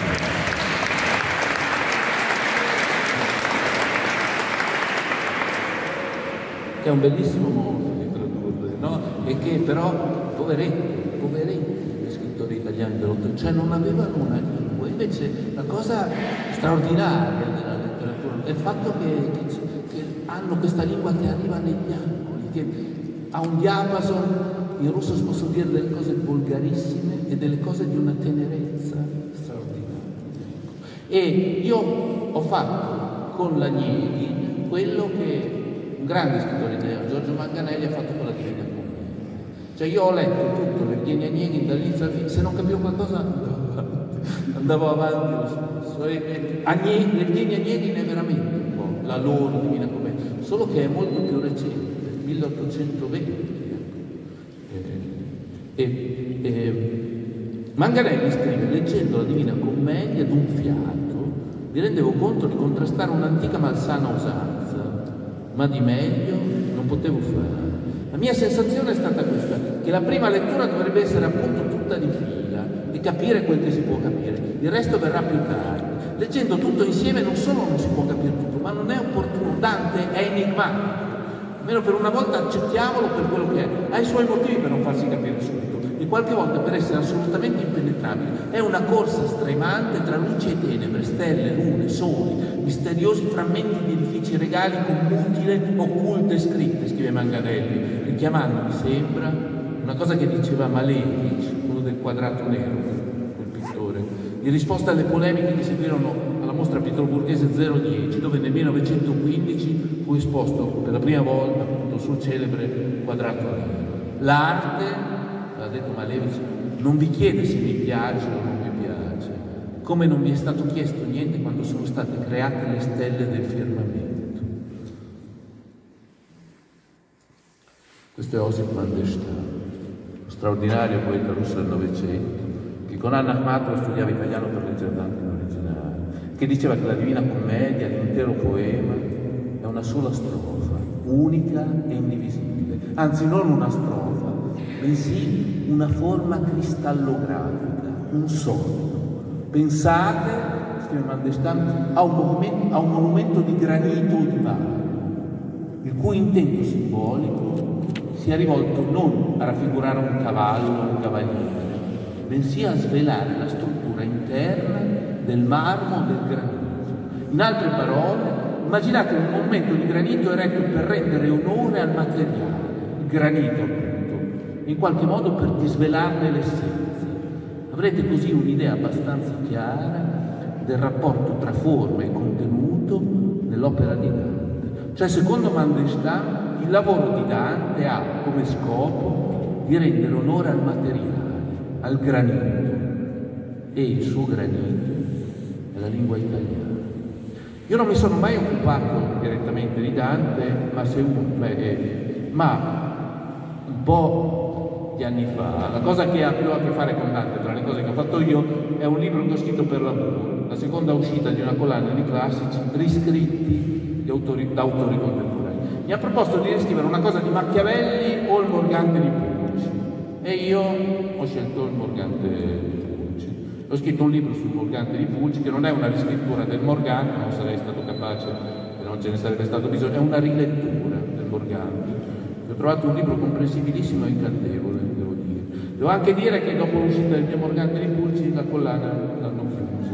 Che è un bellissimo modo di tradurre, no? E che però, poveretti gli scrittori italiani dell'Ottocento, cioè non avevano una lingua. Invece la cosa straordinaria della letteratura è il fatto che hanno questa lingua che arriva negli angoli, che ha un diapason, in russo si possono dire delle cose volgarissime e delle cose di una tenerezza straordinaria. E io ho fatto con l'Agnelli quello che un grande scrittore italiano, Giorgio Manganelli, ha fatto con la Divina Commedia. Cioè io ho letto tutto l'Evgeny Onegin dall'inizio alla fine, se non capivo qualcosa andavo avanti lo stesso. Evgeny Onegin è veramente un po' la loro Divina Commedia, solo che è molto più recente, 1820. Manganelli scrive: leggendo la Divina Commedia d'un fiato mi rendevo conto di contrastare un'antica malsana usanza, ma di meglio non potevo fare. La mia sensazione è stata questa, che la prima lettura dovrebbe essere appunto tutta di fila e capire quel che si può capire, il resto verrà più tardi. Leggendo tutto insieme non solo non si può capire tutto, ma non è opportuno. Dante è enigmatico, almeno per una volta accettiamolo per quello che è, ha i suoi motivi per non farsi capire subito e qualche volta per essere assolutamente impenetrabile. È una corsa stremante tra luci e tenebre, stelle, lune, soli, misteriosi frammenti di edifici regali con mutile occulte scritte, scrive Manganelli, richiamando, mi sembra, una cosa che diceva Malevich, quello del quadrato nero, quel pittore, in risposta alle polemiche che seguirono alla mostra pietroburghese 010, dove nel 1915 fu esposto per la prima volta appunto sul celebre quadrato nero. L'arte, l'ha detto Malevich, non vi chiede se vi piace o non vi piace, come non vi è stato chiesto niente quando sono state create le stelle del firmamento. Questo è Osip Mandelstam, lo straordinario poeta russo del Novecento, che con Anna Akhmatova studiava italiano per leggere Dante in originale, che diceva che la Divina Commedia, l'intero poema, è una sola strofa, unica e indivisibile, anzi non una strofa, bensì una forma cristallografica, un solido. Pensate, scrive Mandelstam, a un monumento di granito o di marmo, il cui intento simbolico sia rivolto non a raffigurare un cavallo o un cavaliere, bensì a svelare la struttura interna del marmo o del granito. In altre parole, immaginate un monumento di granito eretto per rendere onore al materiale, il granito appunto, in qualche modo per disvelarne l'essenza. Avrete così un'idea abbastanza chiara del rapporto tra forma e contenuto nell'opera di Dante. Cioè, secondo Mandelstam, il lavoro di Dante ha come scopo di rendere onore al materiale, al granito, e il suo granito è la lingua italiana. Io non mi sono mai occupato direttamente di Dante, ma un po' di anni fa, la cosa che ha più a che fare con Dante, tra le cose che ho fatto io, è un libro che ho scritto per lavoro, la seconda uscita di una collana di classici riscritti da autori contemporanei. Mi ha proposto di riscrivere una cosa di Machiavelli o il Morgante di Pulci, e io ho scelto il Morgante di Pulci. Ho scritto un libro sul Morgante di Pulci, che non è una riscrittura del Morgante, non sarei stato capace, e non ce ne sarebbe stato bisogno, è una rilettura del Morgante. Ho trovato un libro comprensibilissimo e incantevole, devo dire. Devo anche dire che dopo l'uscita del mio Morgante di Pulci la collana l'hanno chiusa.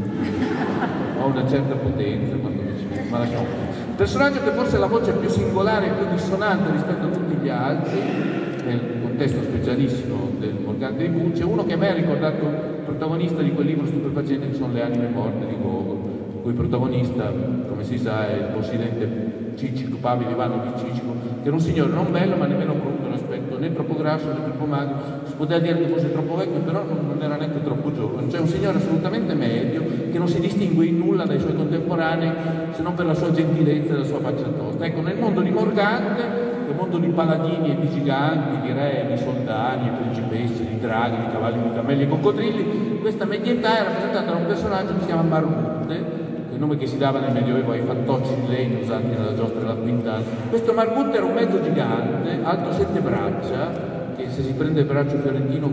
Ho una certa potenza quando ma lasciamo. Il personaggio che forse è la voce più singolare e più dissonante rispetto a tutti gli altri, nel contesto specialissimo del Morgante di Pulci, è uno che a me ha ricordato il protagonista di quel libro stupefacente che sono Le anime morte di Gogol, il cui protagonista, come si sa, è il possidente Ciccico, Pavilo Ivano di Ciccico, che era un signore non bello ma nemmeno brutto l'aspetto, né troppo grasso né troppo magro, si poteva dire che fosse troppo vecchio, però non era neanche troppo giovane, cioè un signore assolutamente medio, che non si distingue in nulla dai suoi contemporanei se non per la sua gentilezza e la sua faccia tosta. Ecco, nel mondo di Morgante, nel mondo di paladini e di giganti, di re, di soldani, di principessi, di draghi, di cavalli, di cammelli e coccodrilli, questa medietà è rappresentata da un personaggio che si chiama Margutte, il nome che si dava nel Medioevo ai fantocci di legno usati nella giostra della Quintana. Questo Margutte era un mezzo gigante, alto 7 braccia, che se si prende il braccio fiorentino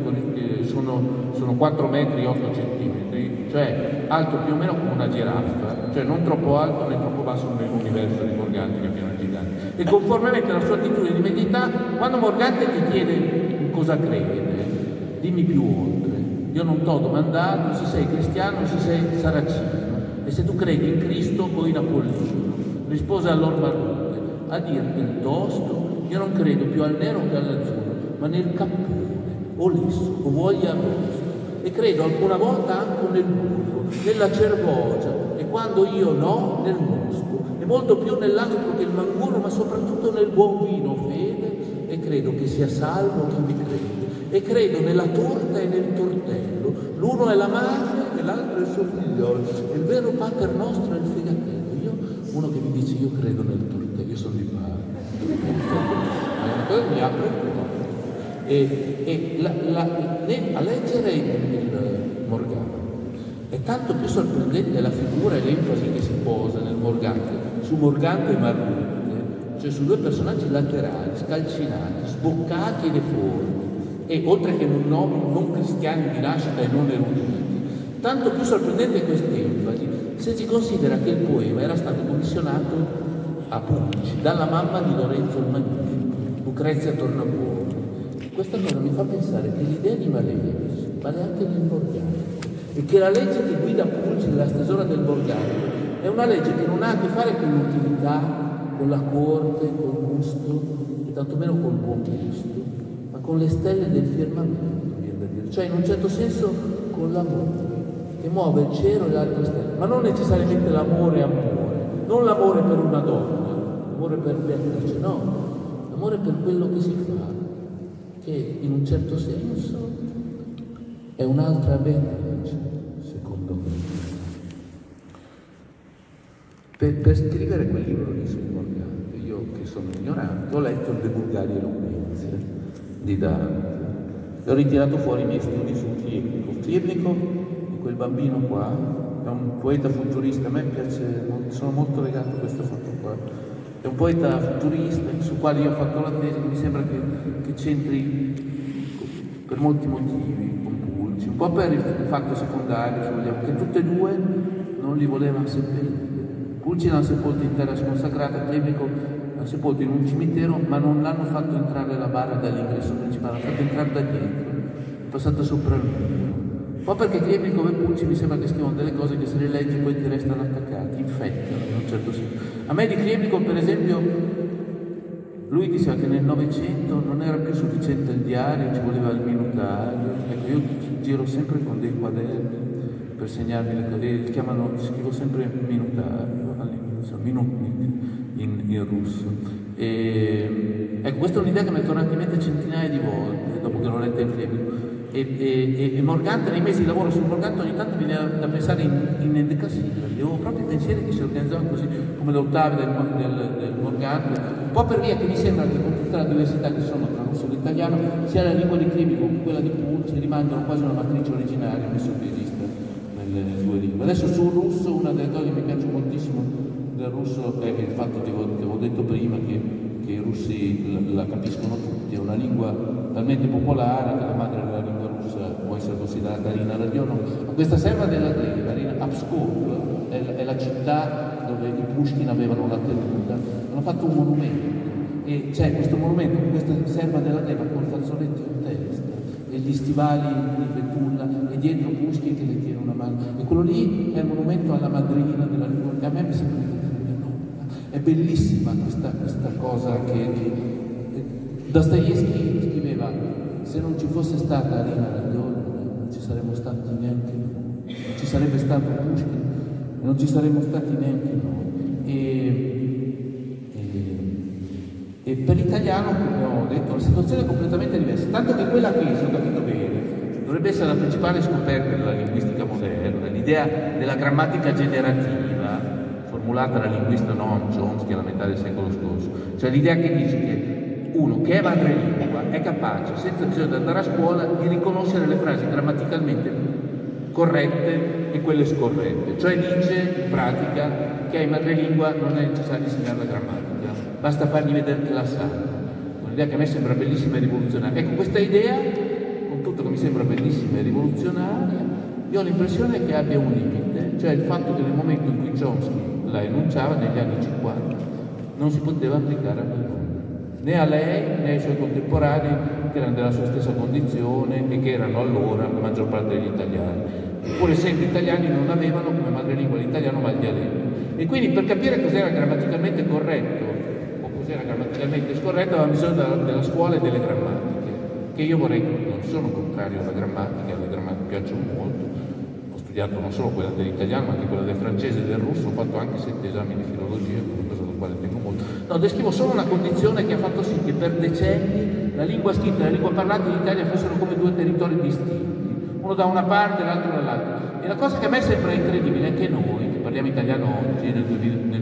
sono 4 metri e 8 centimetri, cioè alto più o meno come una giraffa, cioè non troppo alto né troppo basso nell'universo di Morgante, che è pieno di giganti. E conformemente alla sua attitudine di medietà, quando Morgante ti chiede in cosa crede, dimmi più oltre. Io non t'ho domandato se sei cristiano o se sei saracino. E se tu credi in Cristo o in Apollino, rispose allora Margutte, a dirti il tosto, io non credo più al nero che all'azzurro, ma nel cappone, o lesso, o voglia arrosto, e credo alcuna volta anche nel burro, nella cervogia quando io no nel mosto, e molto più nell'altro che il manguro, ma soprattutto nel buon vino, fede, e credo che sia salvo chi mi crede, e credo nella torta e nel tortello, l'uno è la madre e l'altro è il suo figliolo, e il vero pater nostro è il fegatello. Io, uno che mi dice io credo nel tortello, io sono di padre, una cosa mi apre il cuore. A leggere il Morgante è tanto più sorprendente la figura e l'enfasi che si posa nel Morgante, su Morgante e Margherite, cioè su due personaggi laterali, scalcinati, sboccati e deformi, e oltre che non cristiani di nascita e non eruditi. Tanto più sorprendente quest'enfasi se si considera che il poema era stato commissionato a Pulci dalla mamma di Lorenzo il Magnifico, Lucrezia Tornabuoni. Questa cosa mi fa pensare che l'idea di Malevis vale anche nel Morgante, e che la legge che guida Pulci nella stesura del Morgante è una legge che non ha a che fare con l'utilità, con la corte, col gusto, e tantomeno col buon gusto, ma con le stelle del firmamento, viene da dire. Cioè in un certo senso con l'amore, che muove il cielo e le altre stelle, ma non necessariamente l'amore non l'amore per una donna, l'amore per Beatrice, no, l'amore per quello che si fa, che in un certo senso è un'altra Beatrice, secondo me. Per scrivere quel libro lì sul Morgante, io che sono ignorante, ho letto il De Vulgari Eloquentia di Dante, e ho ritirato fuori i miei studi su Chiernico. Chiernico è quel bambino qua, è un poeta futurista, a me piace, sono molto legato a questa foto qua. È un poeta futurista su quale io ho fatto la tesi, mi sembra che c'entri per molti motivi con Pulci, un po' per il fatto secondario, se vogliamo, che tutte e due non li volevano seppellire. Pulci l'hanno sepolto in terra sconsacrata, Chiernico l'hanno sepolto in un cimitero, ma non l'hanno fatto entrare la bara dall'ingresso principale, l'hanno fatto entrare da dietro, è passata sopra il muro. Un po' perché Chiernico come Pulci mi sembra che scrivono delle cose che se le leggi poi ti restano attaccati, infettano in un certo senso. A me di Chiernico, per esempio, lui diceva che nel Novecento non era più sufficiente il diario, ci voleva il minutario. Ecco, io giro sempre con dei quaderni per segnarmi le cose, scrivo sempre minutario, all'inizio, minutnik in russo. Ecco, questa è un'idea che mi è tornata in mente centinaia di volte dopo che l'ho letta in Chiernico. E Morgante, nei mesi di lavoro sul Morgante, ogni tanto mi viene da pensare in endecasillabi. Avevo proprio pensieri che si organizzavano così, come le ottave del Morgante, un po' per via che mi sembra che con tutta la diversità che sono tra russo e l'italiano, sia la lingua di Chiernico che quella di Pulci rimandano quasi una matrice originaria, ammesso che esista nelle due lingue. Adesso sul russo, una delle cose che mi piace moltissimo del russo è il fatto che avevo detto prima, che i russi la capiscono tutti, è una lingua talmente popolare che la madre della lingua russa può essere considerata Rina Radionov. Questa serva della gleba, Rina Pskov, è la città dove i Pushkin avevano la tenuta, hanno fatto un monumento, e c'è questo monumento con questa serva della gleba con il fazzoletto in testa e gli stivali di betulla, e dietro Pushkin che le tiene una mano, e quello lì è il monumento alla madrina della lingua, e a me mi sembra che è bellissima questa cosa che Dostoevskij scriveva: se non ci fosse stata Rina Radionov non ci saremmo stati neanche noi, non ci sarebbe stato Pushkin, non ci saremmo stati neanche noi. E per l'italiano, come ho detto, la situazione è completamente diversa, tanto che quella che, se ho capito bene, dovrebbe essere la principale scoperta della linguistica moderna, l'idea della grammatica generativa formulata dal linguista Noam Chomsky alla metà del secolo scorso, cioè l'idea che dice che uno che è madrelingua è capace, senza bisogno di andare a scuola, di riconoscere le frasi grammaticalmente corrette e quelle scorrette, cioè dice in pratica che ai madrelingua non è necessario insegnare la grammatica, basta fargli vedere che la sa. Un'idea che a me sembra bellissima e rivoluzionaria. Ecco, questa idea, con tutto che mi sembra bellissima e rivoluzionaria, io ho l'impressione che abbia un limite, cioè il fatto che nel momento in cui Chomsky la enunciava, negli anni 50, non si poteva applicare a noi, né a lei né ai suoi contemporanei che erano della sua stessa condizione e che erano allora la maggior parte degli italiani. Pur essendo italiani non avevano come madrelingua l'italiano ma il dialetto. E quindi per capire cos'era grammaticalmente corretto o cos'era grammaticalmente scorretto avevano bisogno della scuola e delle grammatiche, che io vorrei, non sono contrario alla grammatica, le grammatiche piacciono molto, studiato non solo quella dell'italiano, ma anche quella del francese e del russo, ho fatto anche 7 esami di filologia, una cosa della quale tengo molto. No, descrivo solo una condizione che ha fatto sì che per decenni la lingua scritta e la lingua parlata in Italia fossero come 2 territori distinti, uno da una parte e l'altro dall'altra. E la cosa che a me sembra incredibile è che noi, che parliamo italiano oggi, nel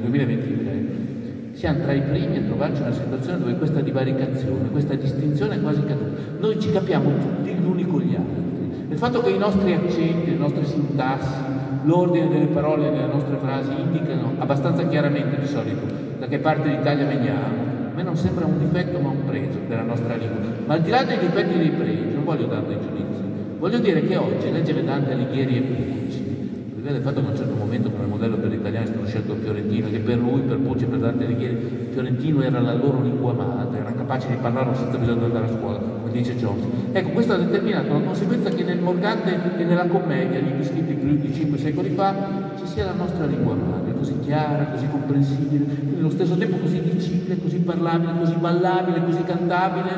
2023, siamo tra i primi a trovarci in una situazione dove questa divaricazione, questa distinzione è quasi caduta. Noi ci capiamo tutti gli uni con gli altri. Il fatto che i nostri accenti, le nostre sintassi, l'ordine delle parole nelle nostre frasi indicano abbastanza chiaramente di solito da che parte d'Italia veniamo, a me non sembra un difetto ma un pregio della nostra lingua. Ma al di là dei difetti e dei pregi, non voglio dare dei giudizi, voglio dire che oggi leggere Dante Alighieri e Pucci, perché il fatto che a un certo momento come modello per gli italiani è stato scelto il fiorentino, che per lui, per Pucci e per Dante Alighieri, il fiorentino era la loro lingua madre, erano capaci di parlarlo senza bisogno di andare a scuola, come dice Jones. Ecco, questo ha determinato la conseguenza che nel Morgante e nella commedia, libri scritti più di 5 secoli fa, ci sia la nostra lingua madre, così chiara, così comprensibile, nello stesso tempo così dicibile, così parlabile, così ballabile, così cantabile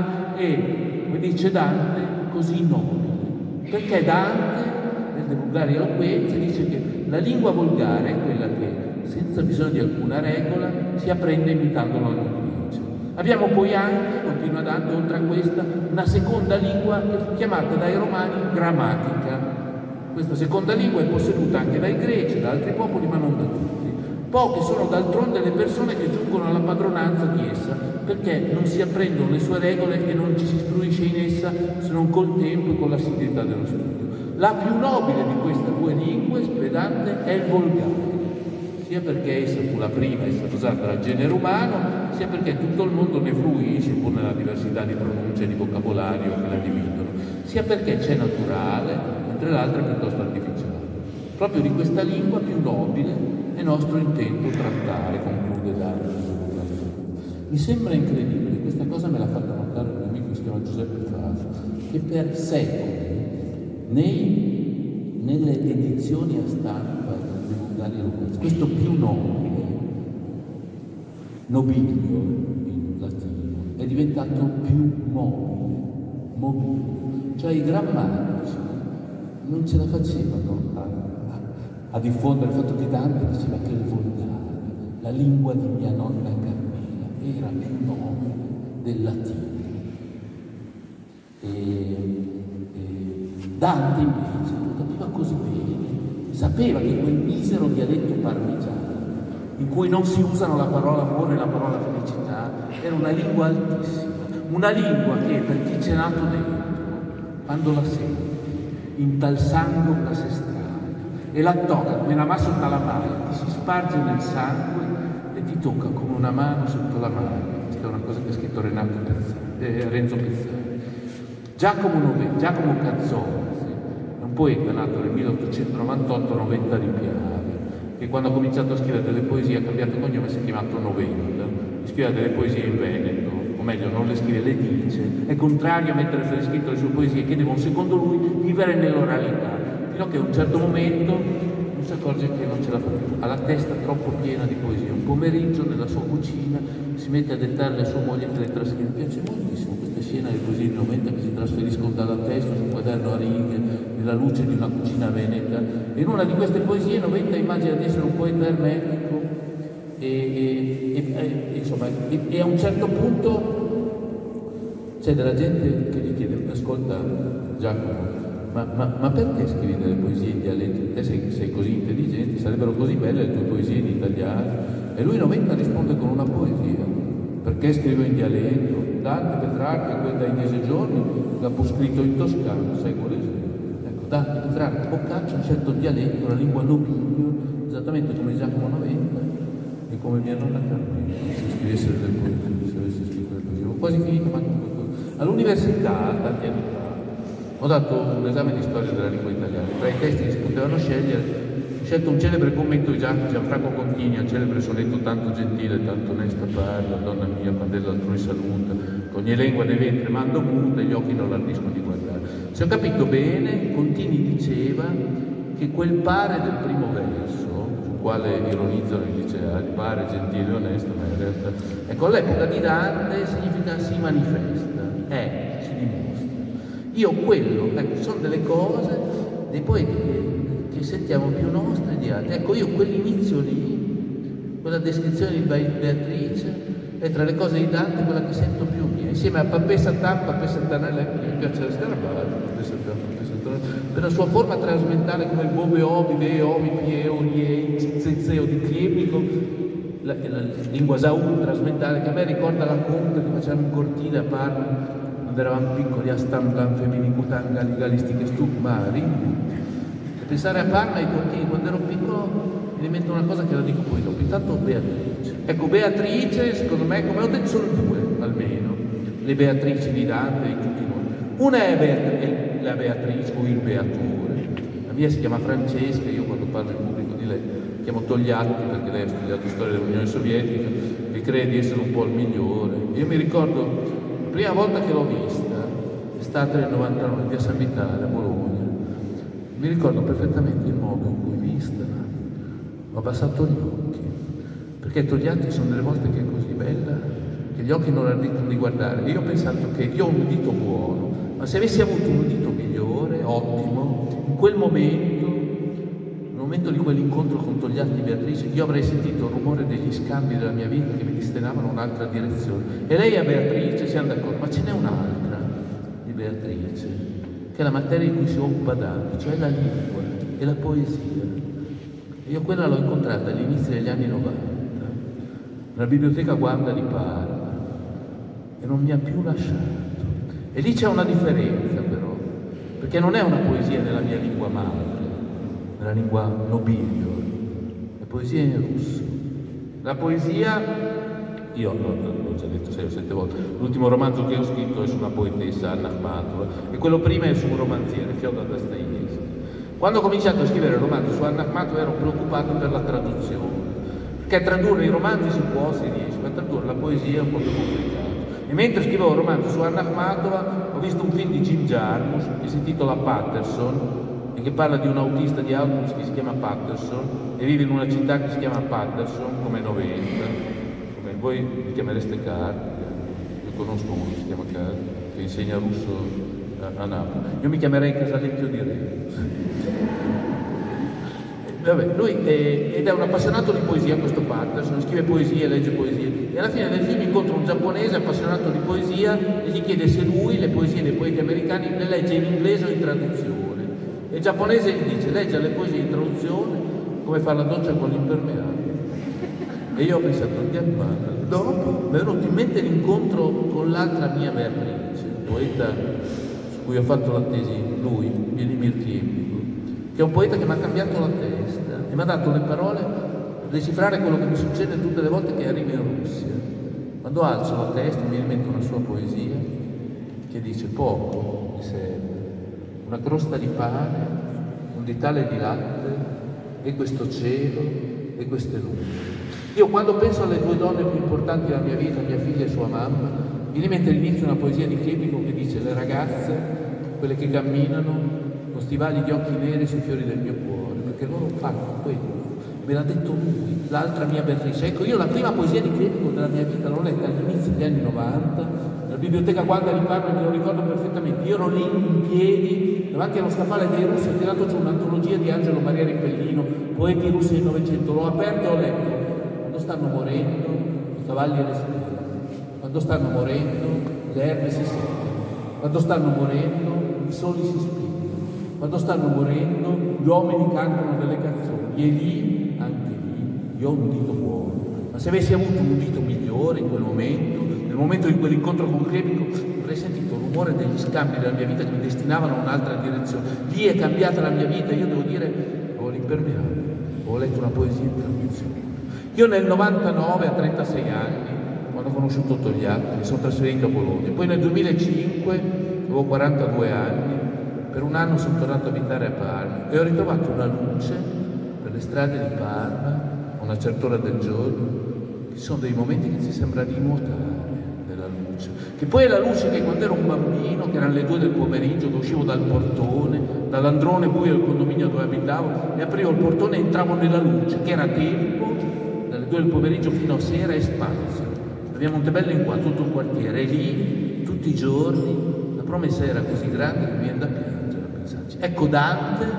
e, come dice Dante, così nobile. Perché Dante, nelle vulgari eloquenze, dice che la lingua volgare è quella che, senza bisogno di alcuna regola, si apprende imitandolo all'inizio. Abbiamo poi anche, continua Dante, oltre a questa, una seconda lingua che fu chiamata dai romani grammatica. Questa seconda lingua è posseduta anche dai greci, da altri popoli, ma non da tutti. Poche sono d'altronde le persone che giungono alla padronanza di essa, perché non si apprendono le sue regole e non ci si istruisce in essa se non col tempo e con l'assiduità dello studio. La più nobile di queste 2 lingue, scrive Dante, è il volgare, sia perché essa fu la prima a essere usata dal genere umano, sia perché tutto il mondo ne fruisce, pur nella diversità di pronunce e di vocabolario che la dividono, sia perché c'è naturale, mentre l'altra è piuttosto artificiale. Proprio di questa lingua più nobile è nostro intento trattare, conclude Dante. Mi sembra incredibile, questa cosa me l'ha fatta notare un mio amico che si chiama Giuseppe Fraso, che per secoli nelle edizioni a stampa dei vulgari eloquenze, questo più nobile, nobilio in latino, è diventato più mobile, cioè i grammatici non ce la facevano a diffondere il fatto che Dante diceva che il volgare, la lingua di mia nonna Carmela, era più nobile del latino. Dante invece lo capiva così bene, sapeva che quel misero dialetto parmigiano, in cui non si usano la parola amore e la parola felicità, era una lingua altissima, una lingua che per chi c'è nato dentro, quando la sente, in tal sangue la si estrae e la tocca come una mano sotto la mano, ti si sparge nel sangue e ti tocca come una mano sotto la mano. Questa è una cosa che ha scritto Renzo Pezzali. Giacomo Cazzonzi è un poeta nato nel 1898 a Noventa di Piave, che quando ha cominciato a scrivere delle poesie ha cambiato cognome, si è chiamato Noventa, scrive delle poesie in veneto, o meglio non le scrive, le dice, è contrario a mettere per iscritto le sue poesie che devono, secondo lui, vivere nell'oralità, fino a che a un certo momento non si accorge che non ce la fa più, ha la testa troppo piena di poesie. Un pomeriggio nella sua cucina si mette a dettare a sua moglie che le trascrive. Mi piace moltissimo queste scene di poesie di Noventa che si trasferiscono dalla testa su un quaderno a righe, nella luce di una cucina veneta. E in una di queste poesie Noventa immagina di essere un poeta ermetico e a un certo punto c'è della gente che gli chiede: ascolta Giacomo, ma perché scrivi delle poesie in dialetto? Te sei così intelligente, sarebbero così belle le tue poesie in italiano. E lui Noventa risponde con una poesia: perché scrivo in dialetto? Dante, Petrarca, quel dai 10 giorni, l'ha pur scritto in toscano, sai qual è? Ecco, Dante, Petrarca, Boccaccio hanno scelto il dialetto, la lingua nobilio, esattamente come Giacomo Noventa e come mia nonna Carmela, se scrivesse delle poesie, se avesse scritto delle poesie. Ho quasi finito, ma all'università, tanti anni fa, ho dato un esame di storia della lingua italiana. Tra i testi che si potevano scegliere, ho scelto un celebre commento di Gianfranco Contini al celebre sonetto Tanto gentile, tanto onesta parla, donna mia, quando l'altrui saluta, che ogni lingua nel ventre mando muta e gli occhi non lardiscono di guardare. Se ho capito bene, Contini diceva che quel pare del primo verso, sul quale ironizzano i liceali, pare gentile e onesto, ma in realtà, ecco, all'epoca di Dante significa si manifesta, si dimostra. Io quello, ecco, sono delle cose, dei poeti che ci sentiamo più nostri di altri. Ecco, io quell'inizio lì, quella descrizione di Beatrice, è tra le cose di Dante quella che sento più mia, insieme a Papè Satan, Papè Satanella, mi piace la scarabata, per la sua forma trasmentale come il Bove Obi, Ve Obi, Pieo, Riei, Zezeo di Chemico, la lingua Saù trasmentale che a me ricorda la conta che facevamo in cortile a Parma quando eravamo piccoli a Stamblan, Feminicutan, Galistiche Stugmari. E pensare a Parma ai cortili quando ero piccolo mi diventa una cosa che la dico poi dopo. Intanto Beatrice. Ecco, Beatrice, secondo me, come ho detto, sono due almeno, le Beatrici di Dante e di tutti noi. Una è la Beatrice o il Beatore. La mia si chiama Francesca, io quando parlo in pubblico di lei chiamo Togliatti perché lei ha studiato storia dell'Unione Sovietica e crede di essere un po' il migliore. Io mi ricordo la prima volta che l'ho vista è stata nel 99 via San Vitale a Bologna. Mi ricordo perfettamente il modo in cui vista ho abbassato gli occhi, perché Togliatti sono delle volte che è così bella che gli occhi non arriscono di guardare. E io ho pensato che io ho un udito buono, ma se avessi avuto un udito migliore, ottimo, in quel momento, nel momento di quell'incontro con Togliatti e Beatrice, io avrei sentito il rumore degli scambi della mia vita che mi destinavano in un'altra direzione. E lei a Beatrice, siamo d'accordo, ma ce n'è un'altra di Beatrice, che è la materia di cui si occupa Dante, cioè la lingua e la poesia. Io quella l'ho incontrata all'inizio degli anni 90, nella biblioteca Guarda di Parma, e non mi ha più lasciato. E lì c'è una differenza però, perché non è una poesia nella mia lingua madre, nella lingua nobilio, la poesia è in russo. La poesia, io l'ho già detto 6 o 7 volte, l'ultimo romanzo che ho scritto è su una poetessa, Anna Akhmatova, e quello prima è su un romanziere, Fyodor Dostoevskij. Quando ho cominciato a scrivere il romanzo su Anna Akhmatova ero preoccupato per la traduzione, perché tradurre i romanzi si può, si riesce, ma tradurre la poesia è un po' più complicato. E mentre scrivevo un romanzo su Anna Akhmatova ho visto un film di Jim Jarmusch che si intitola Patterson e che parla di un autista di autobus che si chiama Patterson e vive in una città che si chiama Patterson come 90, come voi mi chiamereste Carl, io conosco uno che si chiama Carl che insegna russo a Napoli, io mi chiamerei Casalecchio di Re. Vabbè, lui ed è un appassionato di poesia, questo Patterson, scrive poesie, legge poesie, e alla fine del film incontra un giapponese appassionato di poesia e gli chiede se lui le poesie dei poeti americani le legge in inglese o in traduzione. E il giapponese gli dice: legge le poesie in traduzione come fa la doccia con l'impermeabile. E io ho pensato, dopo mi è venuto in mente l'incontro con l'altra mia Beatrice, il poeta su cui ho fatto la tesi, lui, Vladimir Chemico, che è un poeta che mi ha cambiato la testa e mi ha dato le parole per decifrare quello che mi succede tutte le volte che arrivo in Russia. Quando alzo la testa mi rimetto una sua poesia che dice: poco mi serve, una crosta di pane, un ditale di latte e questo cielo e queste luci. Io quando penso alle due donne più importanti della mia vita, mia figlia e sua mamma, mi rimette all'inizio una poesia di Chemico che dice: le ragazze, quelle che camminano con stivali di occhi neri sui fiori del mio cuore, perché loro fanno quello, me l'ha detto lui, l'altra mia Beatrice. Ecco, io la prima poesia di Chemico della mia vita l'ho letta all'inizio degli anni 90, nella biblioteca Guarda di Parma, me lo ricordo perfettamente. Io ero lì in piedi, davanti allo scaffale dei russi, ho tirato giù un'antologia di Angelo Maria Ripellino, poeti russi del Novecento, l'ho aperto e ho letto: quando stanno morendo, i cavalli respirano, quando stanno morendo, le erbe si secano, quando stanno morendo, i soli si spingono, quando stanno morendo, gli uomini cantano delle canzoni, e lì, anche lì, io ho un udito buono. Ma se avessi avuto un udito migliore in quel momento, nel momento di quell'incontro con Chemico, avrei sentito il rumore degli scambi della mia vita che mi destinavano a un'altra direzione. Lì è cambiata la mia vita, io devo dire, ho l'impermeabile, ho letto una poesia in traduzione. Io nel 99, a 36 anni, quando ho conosciuto Togliatti, mi sono trasferito a Bologna. Poi nel 2005, avevo 42 anni, per un anno sono tornato a abitare a Parma e ho ritrovato una luce per le strade di Parma a una certa ora del giorno. Ci sono dei momenti che ci sembra di nuotare nella luce, che poi è la luce che quando ero un bambino, che erano le 2 del pomeriggio, che uscivo dal portone, dall'androne buio del condominio dove abitavo, e aprivo il portone e entravo nella luce, che era tempo, dalle 2 del pomeriggio fino a sera, e spazio. Via Montebello in qua, tutto il quartiere, e lì, tutti i giorni, la promessa era così grande che mi viene da piangere a pensarci. Ecco, Dante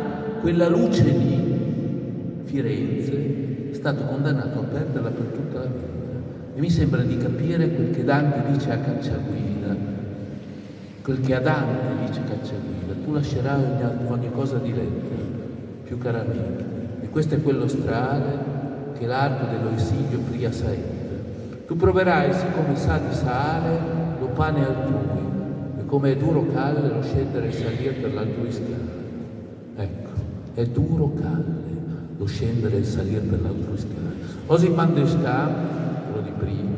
quella luce di Firenze è stato condannato a perderla per tutta la vita. E mi sembra di capire quel che Dante dice a Cacciaguida, quel che a Dante dice Cacciaguida: tu lascerai ogni cosa di lettera più caramente. E questo è quello strale che l'arco dell'Oisidio pria saette. Tu proverai, siccome sa di sale, lo pane altrui, e come è duro calle lo scendere e salire per l'altrui scala. Ecco, è duro calle lo scendere e salire per l'altrui scala. Osip Mandelstam, quello di prima,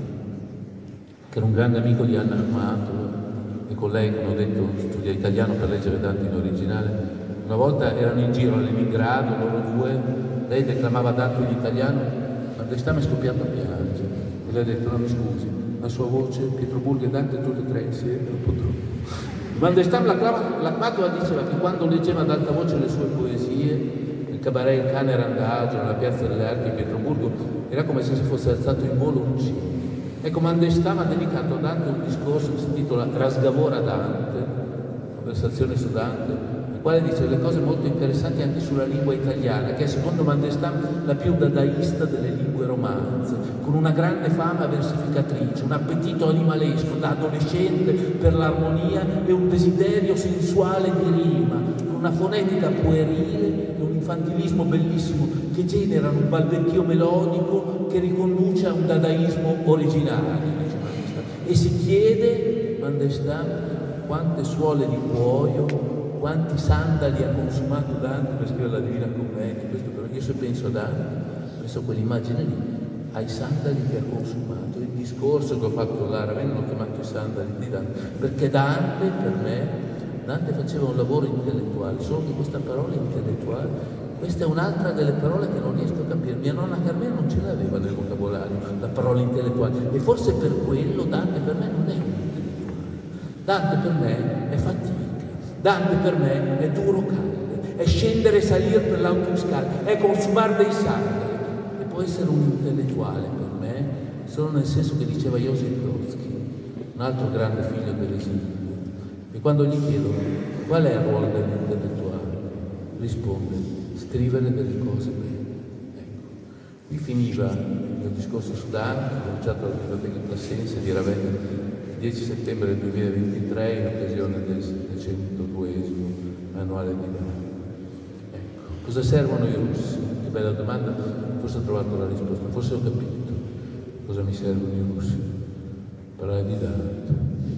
che era un grande amico di Anna Akhmatova, e con lei, come ho detto, studia italiano per leggere Dante in originale. Una volta erano in giro a Leningrado, loro due, lei declamava Dante in italiano, Mandelstam è scoppiato a piangere. E lei ha detto: no, mi scusi, la sua voce, Pietroburgo e Dante tutte e tre insieme, un po' troppo. Mandelstam l'Akhmatova diceva che quando leggeva ad alta voce le sue poesie, il cabaret Il Cane Randagio, nella piazza delle Arti di Pietroburgo, era come se si fosse alzato in volo un cigno. Ecco, Mandelstam ha dedicato a Dante un discorso che si intitola Razgovor a Dante, conversazione su Dante, nel quale dice delle cose molto interessanti anche sulla lingua italiana, che è secondo Mandelstam la più dadaista delle lingue romanze, con una grande fama versificatrice, un appetito animalesco da adolescente per l'armonia e un desiderio sensuale di rima, con una fonetica puerile e un infantilismo bellissimo che generano un balbecchio melodico che riconduce a un dadaismo originale, dice Mandelstam. E si chiede, Mandelstam, quante suole di cuoio, quanti sandali ha consumato Dante per scrivere la Divina Commedia. Questo però, io se penso a Dante, penso a quell'immagine lì, ai sandali che ha consumato. Il discorso che ho fatto là, a me non ho chiamato i sandali di Dante, perché Dante, per me, Dante faceva un lavoro intellettuale, solo che questa parola intellettuale, questa è un'altra delle parole che non riesco a capire. Mia nonna Carmela non ce l'aveva nel vocabolario, la parola intellettuale, e forse per quello Dante per me non è un intellettuale. Dante per me è fatica, Dante per me è duro calle, è scendere e salire per l'autoscala, è consumare dei sandali. E può essere un intellettuale per me solo nel senso che diceva Joseph Brodsky, un altro grande figlio dell'esilio. E quando gli chiedono qual è il ruolo dell'intellettuale, risponde: scrivere delle cose belle. Ecco, qui finiva il discorso su Dante, cominciato alla Biblioteca Classense di Ravenna il 10 settembre 2023 in occasione del 102esimo annuale di Dante. Ecco, cosa servono i russi? Che bella domanda, forse ho trovato la risposta, forse ho capito cosa mi servono i russi. Parlare di Dante.